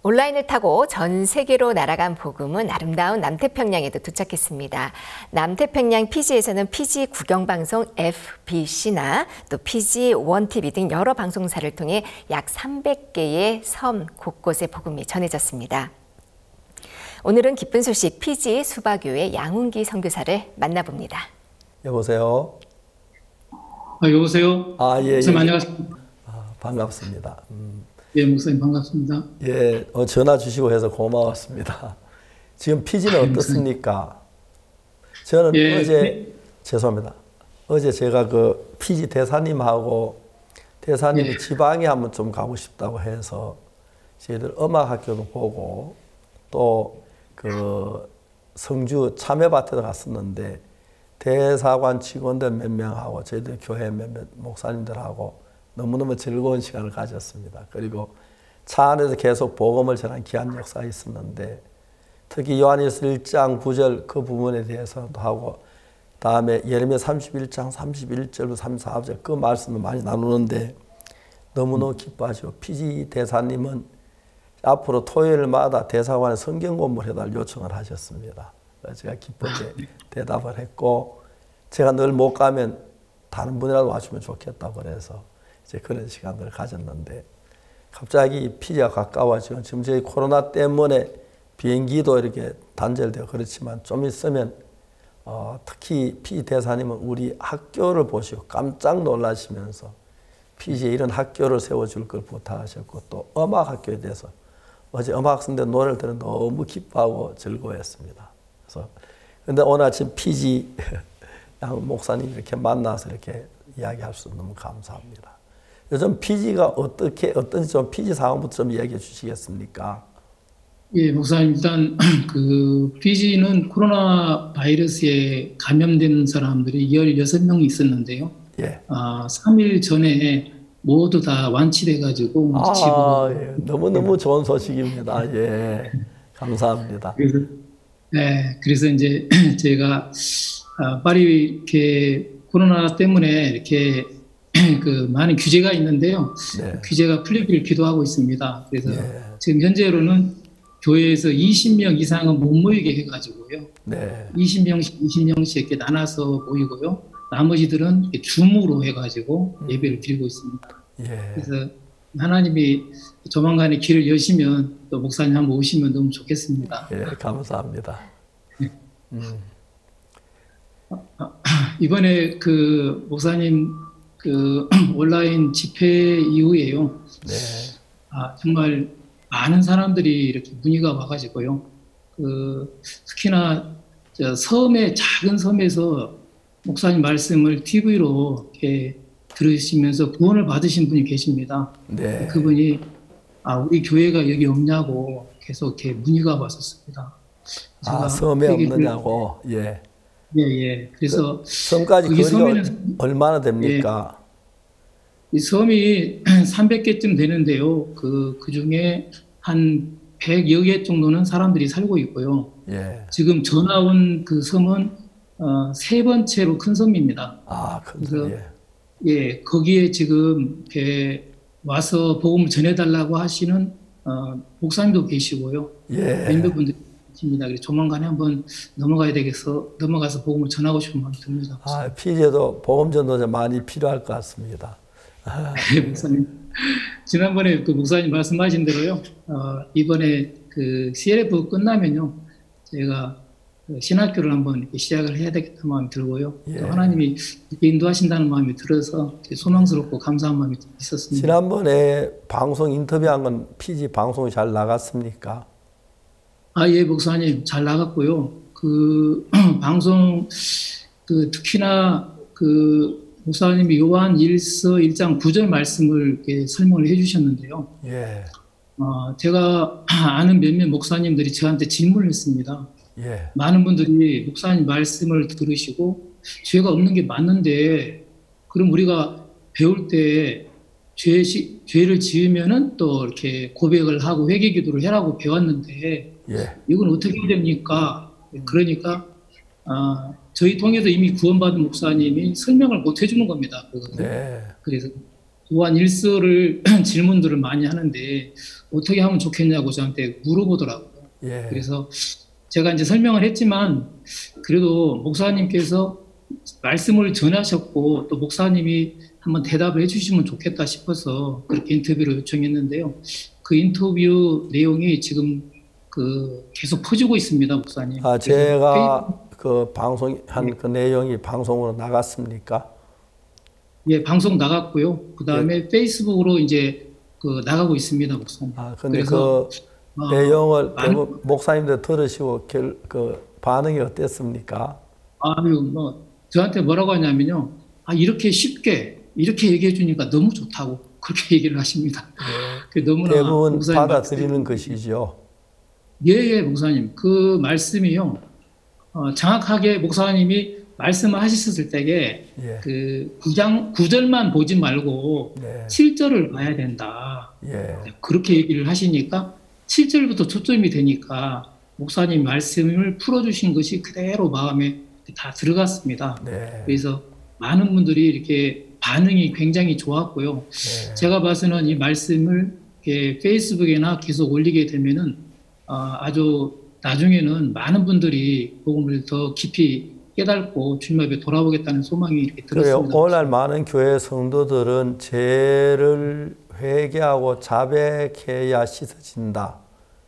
온라인을 타고 전 세계로 날아간 복음은 아름다운 남태평양에도 도착했습니다. 남태평양 피지에서는 피지 국영방송 FBC나 또 피지 원TV 등 여러 방송사를 통해 약 300개의 섬 곳곳에 복음이 전해졌습니다. 오늘은 기쁜 소식 피지 수바교회 양훈기 선교사를 만나봅니다. 여보세요? 여보세요? 예. 목사님 안녕하십니까? 반갑습니다. 예, 목사님 반갑습니다. 예, 전화 주시고 해서 고마웠습니다. 지금 피지는 어떻습니까? 저는 죄송합니다. 어제 제가 그 피지 대사님하고 대사님이 지방에 한번 좀 가고 싶다고 해서 저희들 음악학교도 보고 또 그 성주 참외밭에도 갔었는데 대사관 직원들 몇 명하고 저희들 교회 몇몇 목사님들하고 너무너무 즐거운 시간을 가졌습니다. 그리고 차 안에서 계속 복음을 전한 귀한 역사가 있었는데 특히 요한일서 1장 9절 그 부분에 대해서도 하고 다음에 예레미야 31장 31절부터 34절 그 말씀을 많이 나누는데 너무너무 기뻐하죠. 피지 대사님은 앞으로 토요일마다 대사관에 성경 공부를 해달 요청을 하셨습니다. 그래서 제가 기쁘게 대답을 했고 제가 늘 못 가면 다른 분이라도 와주면 좋겠다고 그래서 이제 그런 시간을 가졌는데 갑자기 피지가 가까워지고 지금 저희 코로나 때문에 비행기도 이렇게 단절되고 그렇지만 좀 있으면 특히 피지 대사님은 우리 학교를 보시고 깜짝 놀라시면서 피지에 이런 학교를 세워줄 걸 부탁하셨고 또 음악학교에 대해서 어제 음악학생들 노래를 들은 너무 기뻐하고 즐거워했습니다. 그래서 근데 오늘 아침 피지 양 목사님 이렇게 만나서 이렇게 이야기할 수 너무 감사합니다. 요즘 피지가 어떤지 좀 피지 상황부터 좀 이야기해 주시겠습니까? 예, 목사님 일단 그 피지는 코로나 바이러스에 감염된 사람들이 16명이 있었는데요. 예. 3일 전에 모두 다 완치돼가지고 집으로. 예. 너무너무 좋은 소식입니다. 예. 감사합니다. 그래서 이제 제가 빨리 이렇게 코로나 때문에 이렇게 그 많은 규제가 있는데요. 규제가 풀리기를 기도하고 있습니다. 그래서 지금 현재로는 교회에서 20명 이상은 못 모이게 해가지고요. 20명씩 이렇게 나눠서 모이고요. 나머지들은 줌으로 해가지고 예배를 드리고 있습니다. 그래서 하나님이 조만간에 길을 여시면 또 목사님 한번 오시면 너무 좋겠습니다. 감사합니다. 이번에 그 목사님 그 온라인 집회 이후에요. 정말 많은 사람들이 이렇게 문의가 와가지고요. 그 특히나 작은 섬에서 목사님 말씀을 TV로 이렇게 들으시면서 구원을 받으신 분이 계십니다. 그분이 우리 교회가 여기 없냐고 계속 이렇게 문의가 왔었습니다. 섬에 없느냐고. 그래서 섬까지 거리가 얼마나 됩니까? 이 섬이 300개쯤 되는데요. 그 중에 한 100여 개 정도는 사람들이 살고 있고요. 지금 전화 온 그 섬은 세 번째로 큰 섬입니다. 큰 섬. 거기에 지금 이렇게 와서 복음을 전해달라고 하시는 목사님도 계시고요. 몇몇 분들 계십니다. 그래서 조만간에 한번 넘어가서 복음을 전하고 싶은 마음이 듭니다. 피지에도 복음 전도자 많이 필요할 것 같습니다. 목사님. 지난번에 그 목사님 말씀하신 대로요. 이번에 그 CLF 끝나면요. 제가 신학교를 한번 이렇게 시작을 해야 되겠다는 마음이 들고요. 또 하나님이 이렇게 인도하신다는 마음이 들어서 소망스럽고 감사한 마음이 있었습니다. 지난번에 방송 인터뷰한 건 피지 방송이 잘 나갔습니까? 예, 목사님 잘 나갔고요. 그 방송 특히나 그 목사님이 요한 1장 9절 말씀을 이렇게 설명을 해주셨는데요. 제가 아는 몇몇 목사님들이 저한테 질문을 했습니다. 많은 분들이 목사님 말씀을 들으시고 죄가 없는 게 맞는데 그럼 우리가 배울 때 죄를 지으면은 또 이렇게 고백을 하고 회개 기도를 해라고 배웠는데 이건 어떻게 됩니까? 그러니까 저희 통해서 이미 구원받은 목사님이 설명을 못 해주는 겁니다. 그래서 또한 일서를 질문들을 많이 하는데 어떻게 하면 좋겠냐고 저한테 물어보더라고요. 예. 그래서 제가 이제 설명을 했지만 그래도 목사님께서 말씀을 전하셨고 또 목사님이 한번 대답을 해주시면 좋겠다 싶어서 그렇게 인터뷰를 요청했는데요. 그 인터뷰 내용이 지금 계속 퍼지고 있습니다, 목사님. 제가 그 방송한 그 내용이 방송으로 나갔습니까? 예, 방송 나갔고요. 그 다음에 페이스북으로 이제 나가고 있습니다, 목사님. 근데 그 내용을 목사님들 들으시고 반응이 어땠습니까? 저한테 뭐라고 하냐면요. 이렇게 쉽게 이렇게 얘기해 주니까 너무 좋다고 그렇게 얘기를 하십니다. 너무나 대부분 받아들이는 것이죠. 예, 목사님. 그 말씀이요. 정확하게 목사님이 말씀을 하셨을 때에 그 9절만 보지 말고 7절을 봐야 된다. 그렇게 얘기를 하시니까 7절부터 초점이 되니까 목사님 말씀을 풀어주신 것이 그대로 마음에 다 들어갔습니다. 그래서 많은 분들이 이렇게 반응이 굉장히 좋았고요. 제가 봐서는 이 말씀을 페이스북에나 계속 올리게 되면은 아주 나중에는 많은 분들이 복음을 더 깊이 깨닫고 주님 앞에 돌아오겠다는 소망이 이렇게 들었습니다. 오늘날 많은 교회 성도들은 죄를 회개하고 자백해야 씻어진다.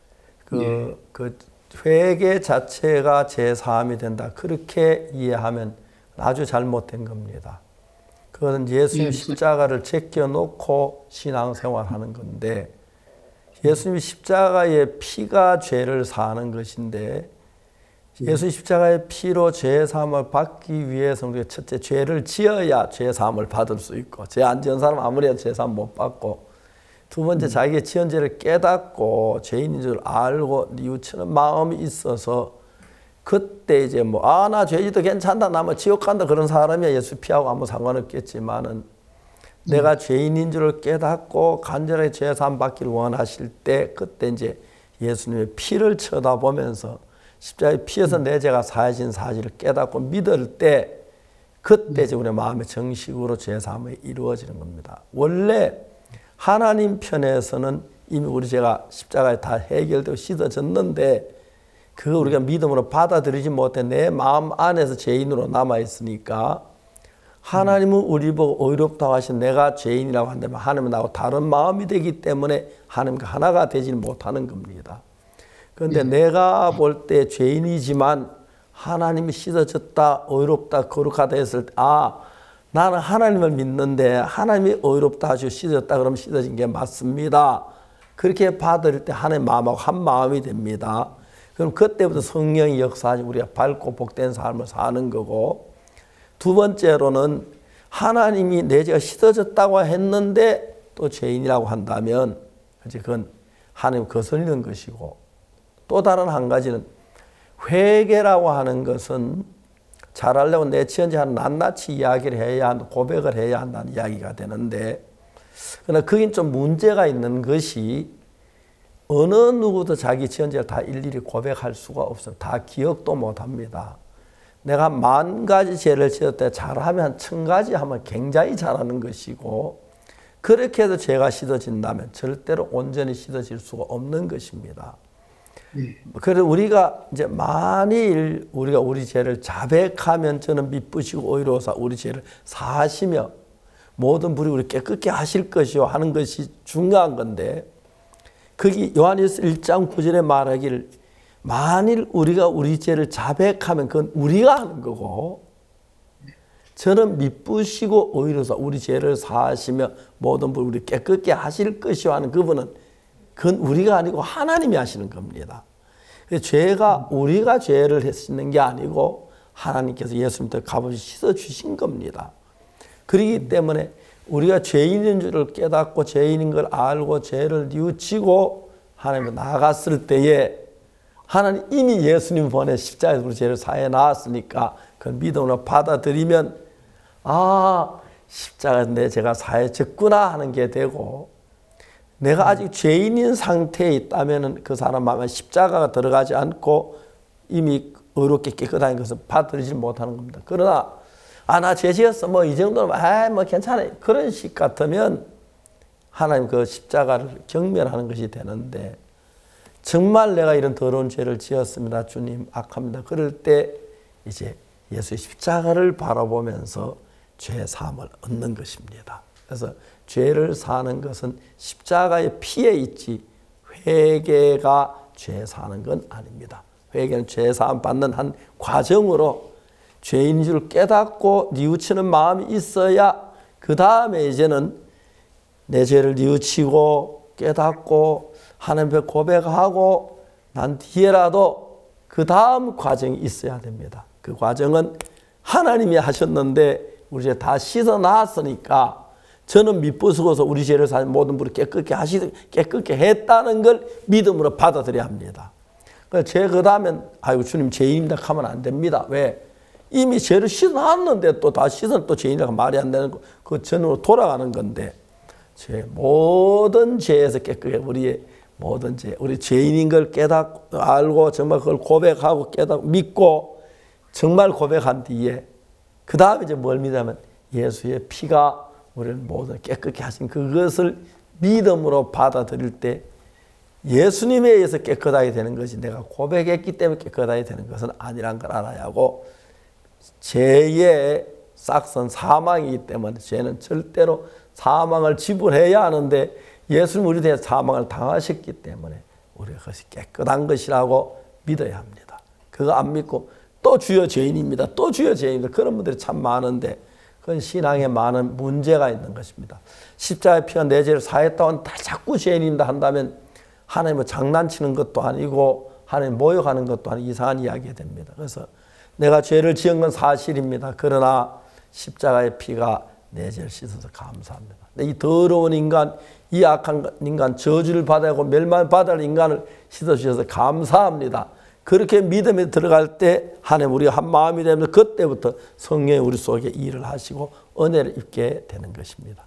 그 회개 자체가 죄 사함이 된다. 그렇게 이해하면 아주 잘못된 겁니다. 그건 예수님 십자가를 제껴놓고 신앙생활하는 건데 예수님 십자가의 피가 죄를 사하는 것인데 예수 십자가의 피로 죄 사함을 받기 위해서 우리가 첫째 죄를 지어야 죄 사함을 받을 수 있고 죄 안 지은 사람 아무리 해도 죄 사함 못 받고 두 번째 자기의 지은 죄를 깨닫고 죄인인 줄 알고 뉘우치는 마음이 있어서 그때 이제 나 죄지도 괜찮다 나 지옥 간다 그런 사람이야 예수 피하고 아무 상관없겠지만은 내가 죄인인 줄을 깨닫고 간절하게 죄 사함 받기를 원하실 때 그때 이제 예수님의 피를 쳐다보면서 십자가의 피에서 내 죄가 사해진 사실을 깨닫고 믿을 때 그때 이제 우리 마음의 정식으로 죄 사함이 이루어지는 겁니다. 원래 하나님 편에서는 이미 우리 죄가 십자가에 다 해결되고 씻어졌는데 그거 우리가 믿음으로 받아들이지 못해 내 마음 안에서 죄인으로 남아있으니까 하나님은 우리 보고 의롭다고 하신 내가 죄인이라고 한다면 하나님은 나하고 다른 마음이 되기 때문에 하나님과 하나가 되지 못하는 겁니다. 그런데 내가 볼 때 죄인이지만 하나님이 씻어졌다 의롭다 거룩하다 했을 때 나는 하나님을 믿는데 하나님이 의롭다 하시고 씻어졌다 그러면 씻어진 게 맞습니다. 그렇게 받을 때 하나님 마음하고 한 마음이 됩니다. 그럼 그때부터 성령이 역사하시고 우리가 밝고 복된 삶을 사는 거고 두 번째로는 하나님이 내 죄가 씻어졌다고 했는데 또 죄인이라고 한다면 그건 하나님 거슬리는 것이고 또 다른 한 가지는 회개라고 하는 것은 잘하려고 내 지은 죄 낱낱이 이야기를 해야 한다, 고백을 해야 한다는 이야기가 되는데 그러나 거긴 좀 문제가 있는 것이 어느 누구도 자기 지은 죄를 다 일일이 고백할 수가 없어요. 다 기억도 못합니다. 내가 10,000가지 죄를 지었다 잘하면 1,000가지 하면 굉장히 잘하는 것이고 그렇게 해도 죄가 씻어진다면 절대로 온전히 씻어질 수가 없는 것입니다. 그래서 우리가 이제 만일 우리가 우리 죄를 자백하면 저는 미쁘시고 의로우사 우리 죄를 사하시며 모든 불이 우리 깨끗게 하실 것이요 하는 것이 중요한 건데 거기 요한일서 1장 9절에 말하기를 만일 우리가 우리 죄를 자백하면 그건 우리가 하는 거고 저는 미쁘시고 의로우사 우리 죄를 사하시며 모든 불 우리 깨끗게 하실 것이요 하는 그분은 그건 우리가 아니고 하나님이 하시는 겁니다. 죄가 우리가 죄를 씻는 게 아니고 하나님께서 예수님께 값없이 씻어주신 겁니다. 그렇기 때문에 우리가 죄인인 줄을 깨닫고 죄인인 걸 알고 죄를 뉘우치고 하나님께 나아갔을 때에 하나님 이미 예수님 보내 십자가에서 우리 죄를 사해 놨으니까 그걸 믿음으로 받아들이면 십자가에서 내 죄가 사해졌구나 하는 게 되고 내가 아직 죄인인 상태에 있다면 그 사람 마음에 십자가가 들어가지 않고 이미 의롭게 깨끗한 것을 받아들이지 못하는 겁니다. 그러나 나 죄 지었어. 뭐 이 정도는 뭐 괜찮아. 그런 식 같으면 하나님 그 십자가를 경멸하는 것이 되는데, 정말 내가 이런 더러운 죄를 지었습니다. 주님 악합니다. 그럴 때 이제 예수의 십자가를 바라보면서 죄 사함을 얻는 것입니다. 그래서 죄를 사는 것은 십자가의 피에 있지 회개가 죄 사는 건 아닙니다. 회개는 죄 사함 받는 한 과정으로 죄인 줄 깨닫고 뉘우치는 마음이 있어야 그 다음에 이제는 내 죄를 뉘우치고 깨닫고 하나님 앞에 고백하고 난 뒤에라도 그 다음 과정이 있어야 됩니다. 그 과정은 하나님이 하셨는데 우리 죄 다 씻어 놨으니까 저는 밑부수고서 우리 죄를 사는 모든 분을 깨끗게 했다는 걸 믿음으로 받아들여야 합니다. 죄 그 다음엔 아이고 주님 죄인입니다 하면 안 됩니다. 왜? 이미 죄를 씻어놨는데 또 다 씻은 또 죄인이라고 말이 안 되는 그 전으로 돌아가는 건데, 모든 죄에서 깨끗해 우리의 모든 죄, 우리 죄인인 걸 깨닫고 알고 정말 그걸 고백하고 깨닫고 믿고 정말 고백한 뒤에 그 다음에 이제 뭘 믿으면 예수의 피가 우리를 모두 깨끗게 하신 그것을 믿음으로 받아들일 때 예수님에 의해서 깨끗하게 되는 것이 내가 고백했기 때문에 깨끗하게 되는 것은 아니란 걸 알아야 하고, 죄의 싹선 사망이기 때문에 죄는 절대로 사망을 지불해야 하는데 예수님 우리 대해 사망을 당하셨기 때문에 우리가 그것이 깨끗한 것이라고 믿어야 합니다. 그거 안 믿고 또 주여 죄인입니다. 또 주여 죄인입니다. 그런 분들이 참 많은데 그건 신앙에 많은 문제가 있는 것입니다. 십자가의 피가 내 죄를 사했다고 자꾸 죄인입니다 한다면 하나님을 장난치는 것도 아니고 하나님 모욕하는 것도 아니고 이상한 이야기가 됩니다. 그래서 내가 죄를 지은 건 사실입니다. 그러나 십자가의 피가 내 죄를 씻어서 감사합니다. 이 더러운 인간, 이 악한 인간, 저주를 받아야 하고 멸망받아야 할 인간을 씻어주셔서 감사합니다. 그렇게 믿음에 들어갈 때 하나님 우리가 한 마음이 되면 그때부터 성령이 우리 속에 일을 하시고 은혜를 입게 되는 것입니다.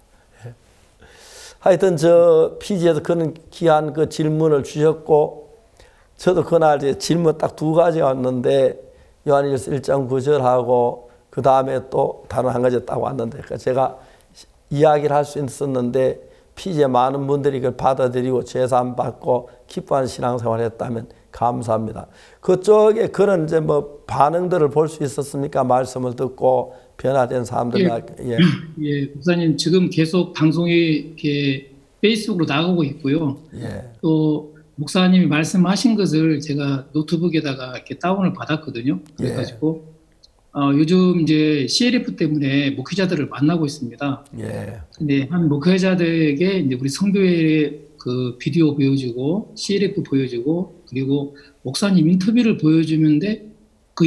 하여튼 저 피지에서 그런 귀한 그 질문을 주셨고, 저도 그날 이제 질문 딱 두 가지가 왔는데 요한일서 1장 9절하고 그 다음에 또 다른 한 가지 딱 왔는데, 그러니까 제가 이야기를 할 수 있었는데 피지에 많은 분들이 이걸 받아들이고 제사함 받고 기뻐하는 신앙생활을 했다면 감사합니다. 그쪽에 그런 이제 뭐 반응들을 볼 수 있었습니까? 말씀을 듣고 변화된 사람들. 예, 목사님 지금 계속 방송이 이렇게 페이스북으로 나가고 있고요. 또 목사님이 말씀하신 것을 제가 노트북에다가 이렇게 다운을 받았거든요. 그래가지고 요즘 이제 CLF 때문에 목회자들을 만나고 있습니다. 근데 한 목회자들에게 이제 우리 성교회의 그 비디오 보여주고 CLF 보여주고 그리고 목사님 인터뷰를 보여주는데 그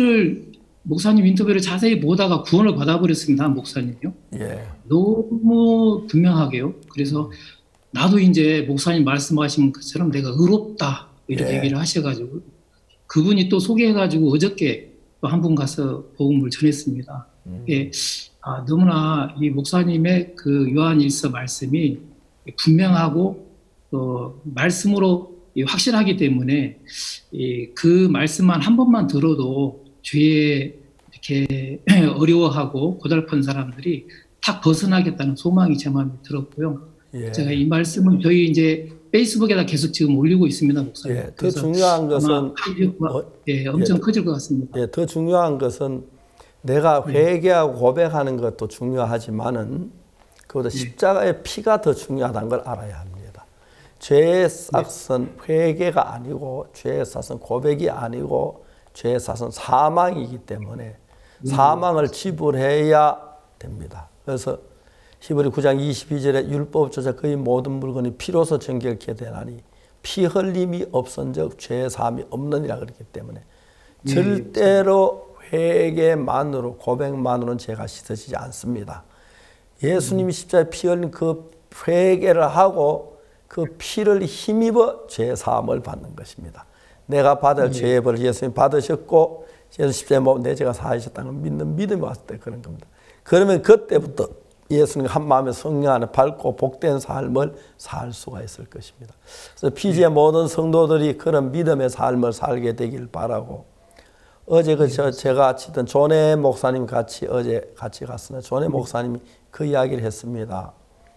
목사님 인터뷰를 자세히 보다가 구원을 받아버렸습니다. 목사님이요. 너무 분명하게요. 그래서 나도 이제 목사님 말씀하신 것처럼 내가 의롭다 이렇게 얘기를 하셔가지고 그분이 또 소개해가지고 어저께 또 한 분 가서 복음을 전했습니다. 너무나 이 목사님의 그 요한일서 말씀이 분명하고 또 말씀으로 확실하기 때문에 그 말씀만 한 번만 들어도 죄에 이렇게 어려워하고 고달픈 사람들이 탁 벗어나겠다는 소망이 제 마음에 들었고요. 제가 이 말씀은 저희 이제 페이스북에다 계속 지금 올리고 있습니다, 목사님. 더 중요한 것은 엄청 커질 것 같습니다. 더 중요한 것은 내가 회개하고 고백하는 것도 중요하지만은 그보다 십자가의 피가 더 중요하다는 걸 알아야 합니다. 죄의 싹은 회개가 아니고 죄의 싹은 고백이 아니고 죄의 싹은 사망이기 때문에 사망을 지불해야 됩니다. 그래서 히브리 9장 22절에 율법조차 거의 모든 물건이 피로서 정결케 되나니 피 흘림이 없은즉 죄 사함이 없느니라 그랬기 때문에 절대로 회개만으로 고백만으로는 죄가 씻어지지 않습니다. 예수님이 십자가에 피 흘린 그 회개를 하고 그 피를 힘입어 죄 사함을 받는 것입니다. 내가 받을 죄의 벌을 예수님이 받으셨고 예수 십자가에 못 내 죄가 사하셨다는 걸 믿는 믿음이 왔을 때 그런 겁니다. 그러면 그때부터 예수님 한 마음에 성령 안에 밝고 복된 삶을 살 수가 있을 것입니다. 그래서 피지의 모든 성도들이 그런 믿음의 삶을 살게 되길 바라고, 어제 제가 치던 존해 목사님 어제 같이 갔으나 존해 목사님이 그 이야기를 했습니다.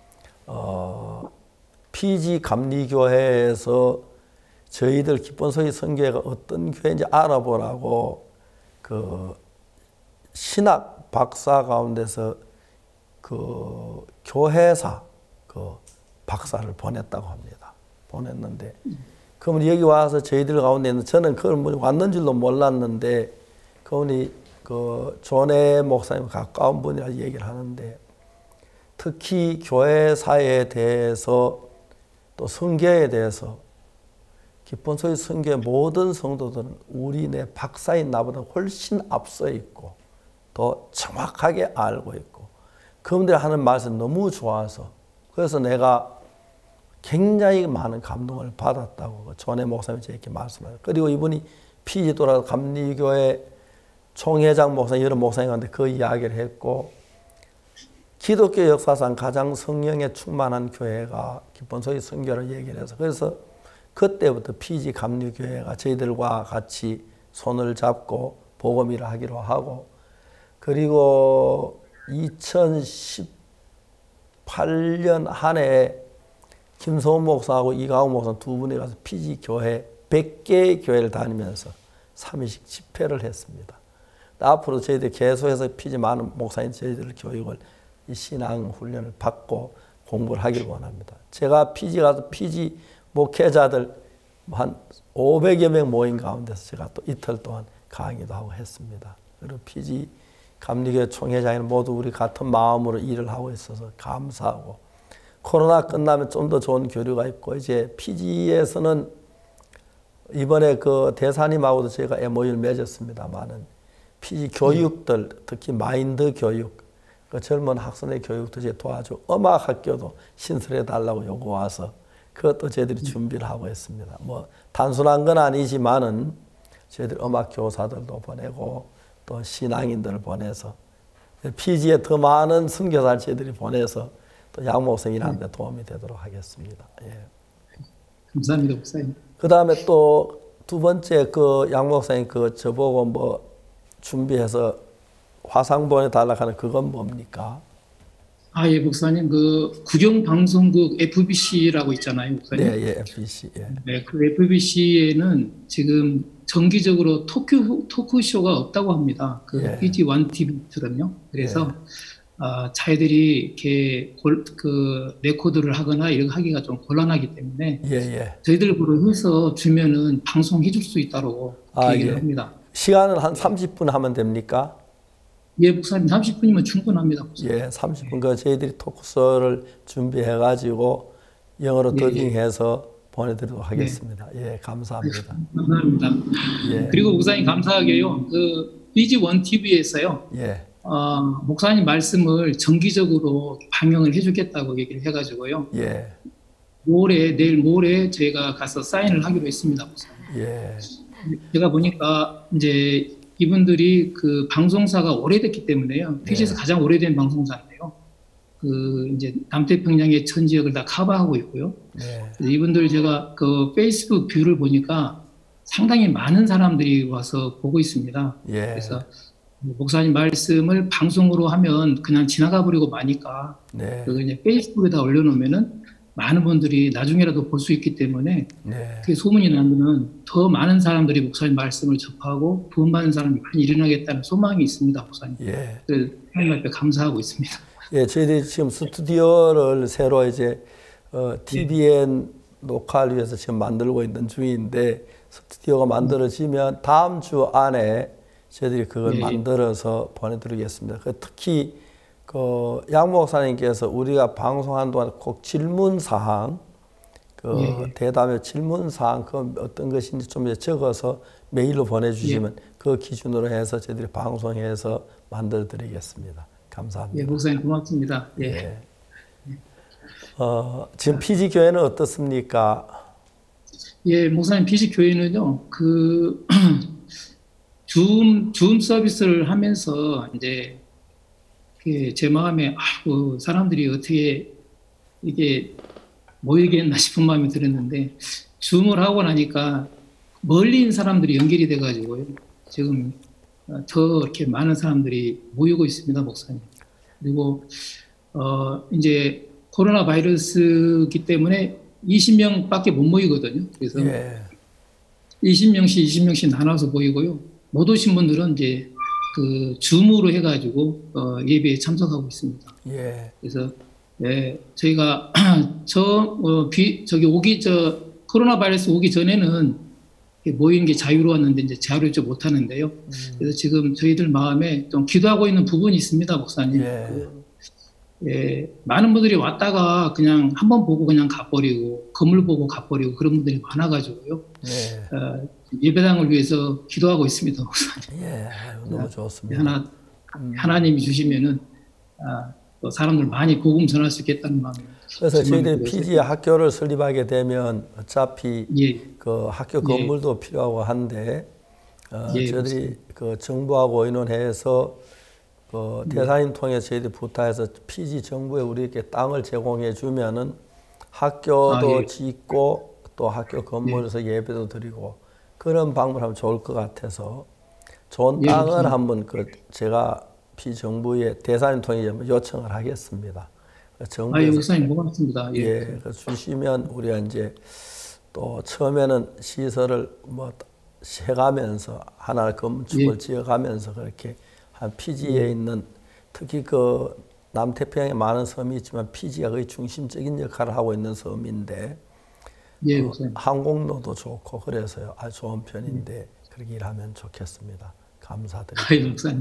피지 감리교회에서 저희들 기본소위 선교회가 어떤 교회인지 알아보라고 그 신학 박사 가운데서 그 교회사 그 박사를 보냈다고 합니다. 보냈는데 그분이 여기 와서 저희들 가운데 있는 저는 그걸 왔는 줄도 몰랐는데 그분이 그 존해 목사님 가까운 분이라 얘기를 하는데 특히 교회사에 대해서 또 선교에 대해서 기본소위 선교의 모든 성도들은 우리네 박사인 나보다 훨씬 앞서 있고 더 정확하게 알고 있고 그분들이 하는 말씀 너무 좋아서 그래서 내가 굉장히 많은 감동을 받았다고 존해 목사님이 이렇게 말씀하셨어요. 그리고 이분이 피지 돌아서 감리교회 총회장 목사님 여러 목사님한테 그 이야기를 했고 기독교 역사상 가장 성령에 충만한 교회가 기본소위 선교를 얘기를 해서 그래서 그때부터 피지 감리교회가 저희들과 같이 손을 잡고 복음일을 하기로 하고 그리고 2018년 한 해에 김소은 목사하고 이가훈 목사 두 분이 가서 피지 교회 100개의 교회를 다니면서 3일씩 집회를 했습니다. 앞으로 저희들이 계속해서 피지 많은 목사님 저희들 교육을 이 신앙 훈련을 받고 공부를 하길 원합니다. 제가 피지 가서 피지 목회자들 한 500여 명 모임 가운데서 제가 또 이틀 동안 강의도 하고 했습니다. 그리고 피지 감리교회 총회장인 모두 우리 같은 마음으로 일을 하고 있어서 감사하고 코로나 끝나면 좀 더 좋은 교류가 있고 이제 피지에서는 이번에 그 대사님하고도 제가 MOU를 맺었습니다만은 피지 교육들 특히 마인드 교육 그 젊은 학생의 교육도 제 도와주고 음악 학교도 신설해 달라고 요구 와서 그것도 저희들이 준비를 하고 있습니다. 뭐 단순한 건 아니지만은 저희들 음악 교사들도 보내고 또 신앙인들을 보내서 피지에 더 많은 선교사를 저희들이 보내서 또 양 목사님 일하는 데 도움이 되도록 하겠습니다. 예. 감사합니다, 목사님. 그 다음에 또 두 번째 그 양 목사님 그 저보고 뭐 준비해서 화상 보내달라고 하는 그건 뭡니까? 예, 목사님, 그 국영방송국 FBC라고 있잖아요, 목사님. 네, 예, FBC. 예. 네, 그 FBC에는 지금 정기적으로 토크쇼가 없다고 합니다. 그 예. PG1TV처럼요. 그래서 자기들이 이렇게 그 레코드를 하거나 이런 하기가 좀 곤란하기 때문에 저희들보러 해서 주면은 방송해 줄 수 있다고 얘기를 합니다. 시간은 한 30분 하면 됩니까? 예, 목사님 30분이면 충분합니다. 목사님. 예, 30분. 그 저희들이 토크쇼를 준비해가지고 영어로 더빙해서 보내드리도록 하겠습니다. 예, 감사합니다. 감사합니다. 예. 그리고 목사님 감사하게요. 그 BG1TV에서요. 예. 목사님 말씀을 정기적으로 방영을 해주겠다고 얘기를 해가지고요. 예. 내일 모레 저희가 가서 사인을 하기로 했습니다, 목사님. 예. 제가 보니까 이제 이분들이 그 방송사가 오래됐기 때문에요. 피지에서 가장 오래된 방송사인데요. 그 이제 남태평양의 전 지역을 다 커버하고 있고요. 이분들 제가 그 페이스북 뷰를 보니까 상당히 많은 사람들이 와서 보고 있습니다. 그래서 목사님 말씀을 방송으로 하면 그냥 지나가 버리고 마니까 그걸 이제 페이스북에다 올려놓으면은 많은 분들이 나중에라도 볼 수 있기 때문에 그게 소문이 나면은 더 많은 사람들이 목사님 말씀을 접하고 구원받는 사람이 많이 일어나겠다는 소망이 있습니다, 목사님. 그래서 하나님 앞에 감사하고 있습니다. 예, 저희들이 지금 스튜디오를 새로 이제 TVN 녹화를 위해서 지금 만들고 있는 중인데 스튜디오가 만들어지면 다음 주 안에 저희들이 그걸 만들어서 보내드리겠습니다. 특히 그 양 목사님께서 우리가 방송한 동안 꼭 질문사항, 대담의 질문사항, 그 어떤 것인지 좀 적어서 메일로 보내주시면 그 기준으로 해서 저희들이 방송해서 만들어드리겠습니다. 감사합니다. 예, 목사님 고맙습니다. 지금 피지 교회는 어떻습니까? 예, 목사님 피지 교회는요, 그 줌 서비스를 하면서 이제 제 마음에 아이고 사람들이 어떻게 이게 모이겠나 싶은 마음이 들었는데 줌을 하고 나니까 멀리 있는 사람들이 연결이 돼가지고요. 지금 더 이렇게 많은 사람들이 모이고 있습니다, 목사님. 그리고 이제 코로나 바이러스기 때문에 20명밖에 못 모이거든요. 그래서 20명씩 나눠서 모이고요. 못 오신 분들은 이제 그 줌으로 해가지고 예배에 참석하고 있습니다. 그래서 저희가 코로나 바이러스 오기 전에는 모이는 게 자유로웠는데 이제 자유롭지 못하는데요. 그래서 지금 저희들 마음에 좀 기도하고 있는 부분이 있습니다, 목사님. 많은 분들이 왔다가 그냥 한번 보고 그냥 가버리고 건물 보고 가버리고 그런 분들이 많아가지고요. 예배당을 위해서 기도하고 있습니다, 목사님. 너무 좋습니다. 하나님이 주시면은 또 사람들 많이 복음 전할 수 있겠다는 마음이. 그래서 저희들이 PG 학교를 설립하게 되면 어차피 그 학교 건물도 필요하고 한데 저희들이 그 정부하고 의논해서 그 대사님 통해서 저희들이 부탁해서 PG 정부에 우리에게 땅을 제공해 주면은 학교도 짓고 또 학교 건물에서 예배도 드리고 그런 방법을 하면 좋을 것 같아서 좋은 땅을 한번 제가 비정부에 대사님 통해 요청을 하겠습니다. 정부에서 목사님 고맙습니다. 주시면 우리가 이제 또 처음에는 시설을 뭐 해가면서 하나 건축을 지어가면서 그렇게 한 피지에 있는 특히 그 남태평양에 많은 섬이 있지만 피지가 거의 중심적인 역할을 하고 있는 섬인데 항공로도 좋고 그래서요 아주 좋은 편인데 그렇게 일하면 좋겠습니다. 감사드립니다.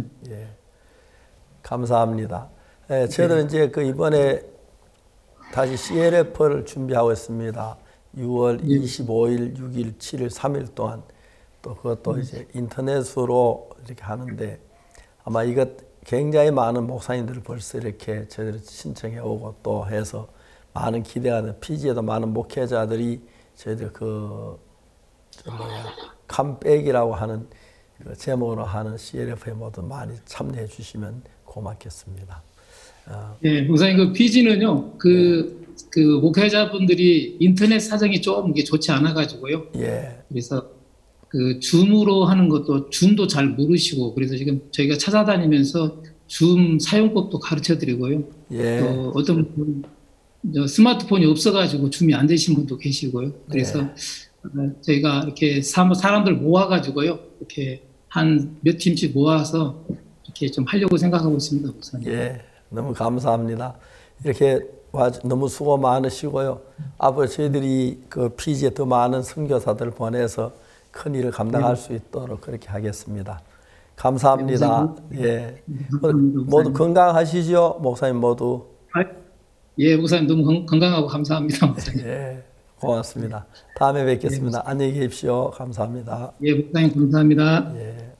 감사합니다. 저희도 이제 그 이번에 다시 CLF를 준비하고 있습니다. 6월 25일, 6일, 7일, 3일 동안 또 그것도 이제 인터넷으로 이렇게 하는데 아마 이것 굉장히 많은 목사님들 벌써 이렇게 저희들이 신청해 오고 또 해서 많은 기대가 돼. 피지에도 많은 목회자들이 저희들 컴백이라고 하는 그 제목으로 하는 CLF에 모두 많이 참여해 주시면 고맙겠습니다. 목사님 그 피지는요 그 목회자분들이 인터넷 사정이 좀 이게 좋지 않아 가지고요. 그래서 그 줌으로 하는 것도 줌도 잘 모르시고 그래서 지금 저희가 찾아다니면서 줌 사용법도 가르쳐 드리고요. 또 어떤 분은 스마트폰이 없어 가지고 줌이 안 되신 분도 계시고요. 그래서 저희가 이렇게 사람들 모아 가지고요. 이렇게 한 몇 팀씩 모아서 이렇게 좀 하려고 생각하고 있습니다, 목사님. 너무 감사합니다. 이렇게 너무 수고 많으시고요. 앞으로 저희들이 그 피지에 더 많은 선교사들을 보내서 큰 일을 감당할 수 있도록 그렇게 하겠습니다. 감사합니다. 모두 건강하시죠, 목사님 모두. 목사님 너무 건강하고 감사합니다, 목사님. 고맙습니다. 다음에 뵙겠습니다. 안녕히 계십시오. 감사합니다. 목사님 감사합니다.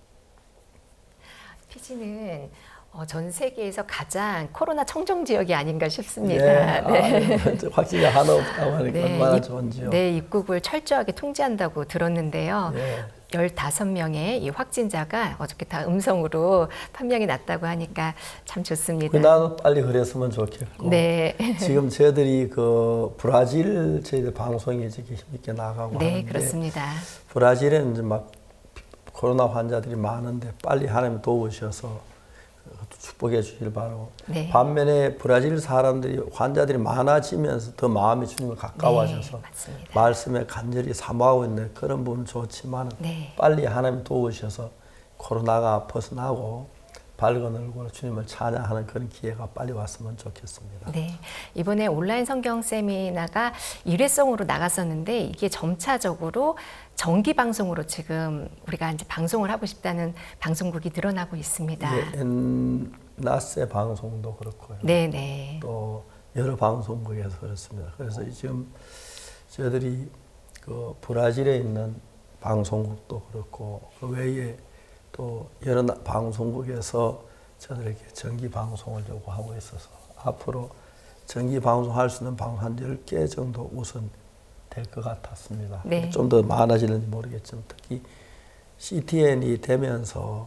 피지는 전 세계에서 가장 코로나 청정 지역이 아닌가 싶습니다. 확진자 하나 없다고 하니까 얼마나 좋은지요. 입국을 철저하게 통제한다고 들었는데요. 15명의 이 확진자가 어저께 다 음성으로 판명이 났다고 하니까 참 좋습니다. 나도 빨리 그랬으면 좋겠고. 지금 저희들이 그 브라질 저희들 방송에 이렇게 힘있게 나가고 하는데 그렇습니다. 브라질에는 이제 막 코로나 환자들이 많은데 빨리 하나님 도우셔서 축복해 주길 바라고. 반면에 브라질 사람들이 환자들이 많아지면서 더 마음이 주님과 가까워져서 말씀에 간절히 사모하고 있는 그런 부분은 좋지만 빨리 하나님 도우셔서 코로나가 벗어나고 밝은 얼굴로 주님을 찬양하는 그런 기회가 빨리 왔으면 좋겠습니다. 이번에 온라인 성경 세미나가 일회성으로 나갔었는데 이게 점차적으로 정기 방송으로 지금 우리가 이제 방송을 하고 싶다는 방송국이 늘어나고 있습니다. 나세 방송도 그렇고요. 또 여러 방송국에서 그렇습니다. 그래서 지금 저희들이 그 브라질에 있는 방송국도 그렇고 그 외에 또 여러 방송국에서 저들에게 정기 방송을 요구하고 있어서 앞으로 정기 방송할 수 있는 방송 한 10개 정도 우선 될 것 같았습니다. 좀 더 많아지는지 모르겠지만 특히 CTN이 되면서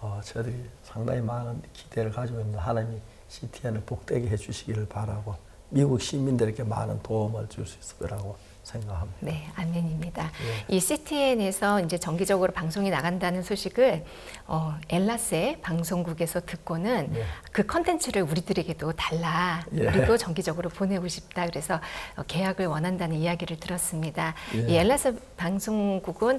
저들이 상당히 많은 기대를 가지고 있는 하나님이 CTN을 복되게 해주시기를 바라고 미국 시민들에게 많은 도움을 줄 수 있을 거라고 생각합니다. 네, 아멘입니다. 이 CTN에서 이제 정기적으로 방송이 나간다는 소식을 엘라세 방송국에서 듣고는 그 컨텐츠를 우리들에게도 달라. 우리도 정기적으로 보내고 싶다. 그래서 계약을 원한다는 이야기를 들었습니다. 이 엘라세 방송국은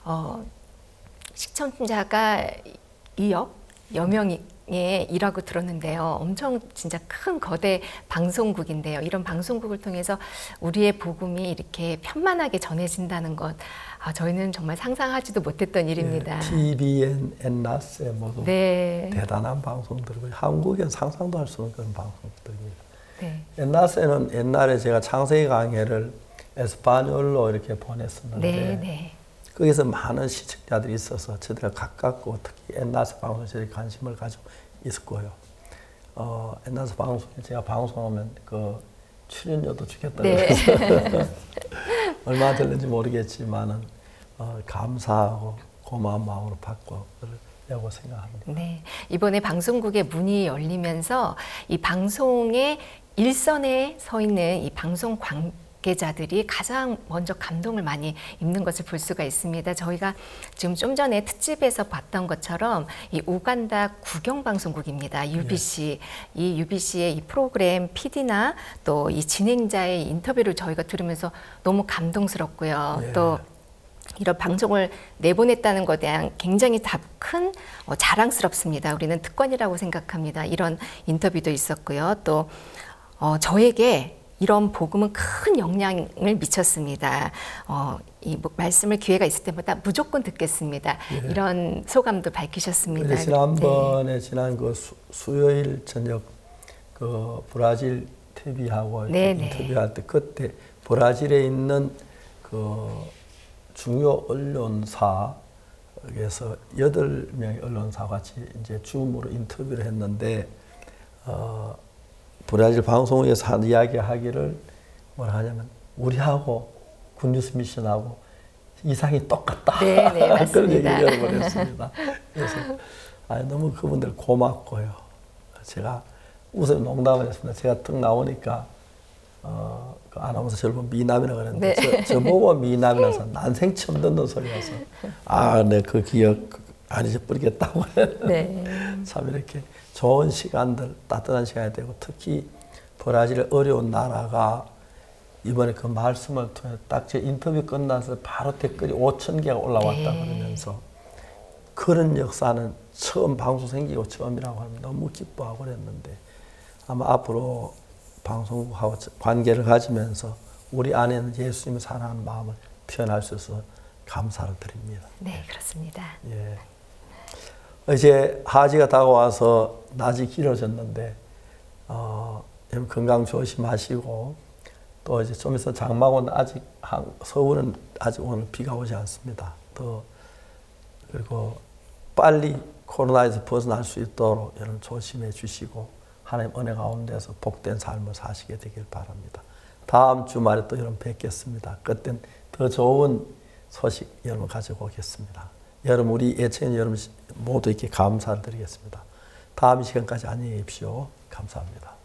시청자가 2억여 명이 이라고 들었는데요. 엄청 진짜 큰 거대 방송국인데요. 이런 방송국을 통해서 우리의 복음이 이렇게 편만하게 전해진다는 것, 저희는 정말 상상하지도 못했던 일입니다. TVN, 엔나세 모두 대단한 방송들이고 한국엔 상상도 할 수 없는 그런 방송들입니다. 엔나세는 옛날에 제가 창세기 강해를 에스파뇰로 이렇게 보냈었는데 거기서 많은 시청자들이 있어서 저희가 가깝고 특히 엔나스 방송에 저희 관심을 가지고 있었고요. 엔나스 방송에 제가 방송하면 그 출연료도 주겠다고 해서 얼마 들는지 모르겠지만은 감사하고 고마운 마음으로 받고 그러려고 생각합니다. 네, 이번에 방송국의 문이 열리면서 이 방송의 일선에 서 있는 이 방송 관계자들이 가장 먼저 감동을 많이 입는 것을 볼 수가 있습니다. 저희가 지금 좀 전에 특집에서 봤던 것처럼 이 우간다 국영방송국입니다. UBC. 이 UBC의 이 프로그램 PD나 또 이 진행자의 인터뷰를 저희가 들으면서 너무 감동스럽고요. 또 이런 방송을 내보냈다는 것에 대한 굉장히 큰 자랑스럽습니다. 우리는 특권이라고 생각합니다. 이런 인터뷰도 있었고요. 또 저에게 이런 복음은 큰 영향을 미쳤습니다. 이 말씀을 기회가 있을 때마다 무조건 듣겠습니다. 이런 소감도 밝히셨습니다. 지난번에 지난 그 수요일 저녁 그 브라질 TV하고 인터뷰할 때 그때 브라질에 있는 그 중요 언론사에서 8명의 언론사 같이 이제 줌으로 인터뷰를 했는데 브라질 방송국에서 한 이야기하기를 뭐라 하냐면 우리하고 굿뉴스 미션하고 이상이 똑같다. 네, 맞습니다. 그런 얘기를 여러 번 했습니다. 그래서 너무 그분들 고맙고요. 제가 우선 농담을 했습니다. 제가 딱 나오니까 그 아나운서 저를 보면 미남이라고 그랬는데 저보고 미남이라서 난생 처음 듣는 소리라서 네, 그 기억 안 잊어버리겠다고 참 이렇게 좋은 시간들, 따뜻한 시간이 되고 특히 브라질 어려운 나라가 이번에 그 말씀을 통해 딱 제 인터뷰 끝나서 바로 댓글이 5,000개가 올라왔다 그러면서 그런 역사는 처음 방송 생기고 처음이라고 하면 너무 기뻐하고 그랬는데 아마 앞으로 방송국하고 관계를 가지면서 우리 안에는 예수님을 사랑하는 마음을 표현할 수 있어서 감사를 드립니다. 네, 그렇습니다. 이제 하지가 다가와서 낮이 길어졌는데 건강 조심하시고 또 이제 좀 있어 장마고는 아직 서울은 아직 오늘 비가 오지 않습니다. 그리고 빨리 코로나에서 벗어날 수 있도록 여러분 조심해 주시고 하나님 은혜 가운데서 복된 삶을 사시게 되길 바랍니다. 다음 주말에 또 여러분 뵙겠습니다. 그땐 더 좋은 소식 여러분 가지고 오겠습니다. 여러분 우리 애청자 여러분 모두에게 감사를 드리겠습니다. 다음 시간까지 안녕히 계십시오. 감사합니다.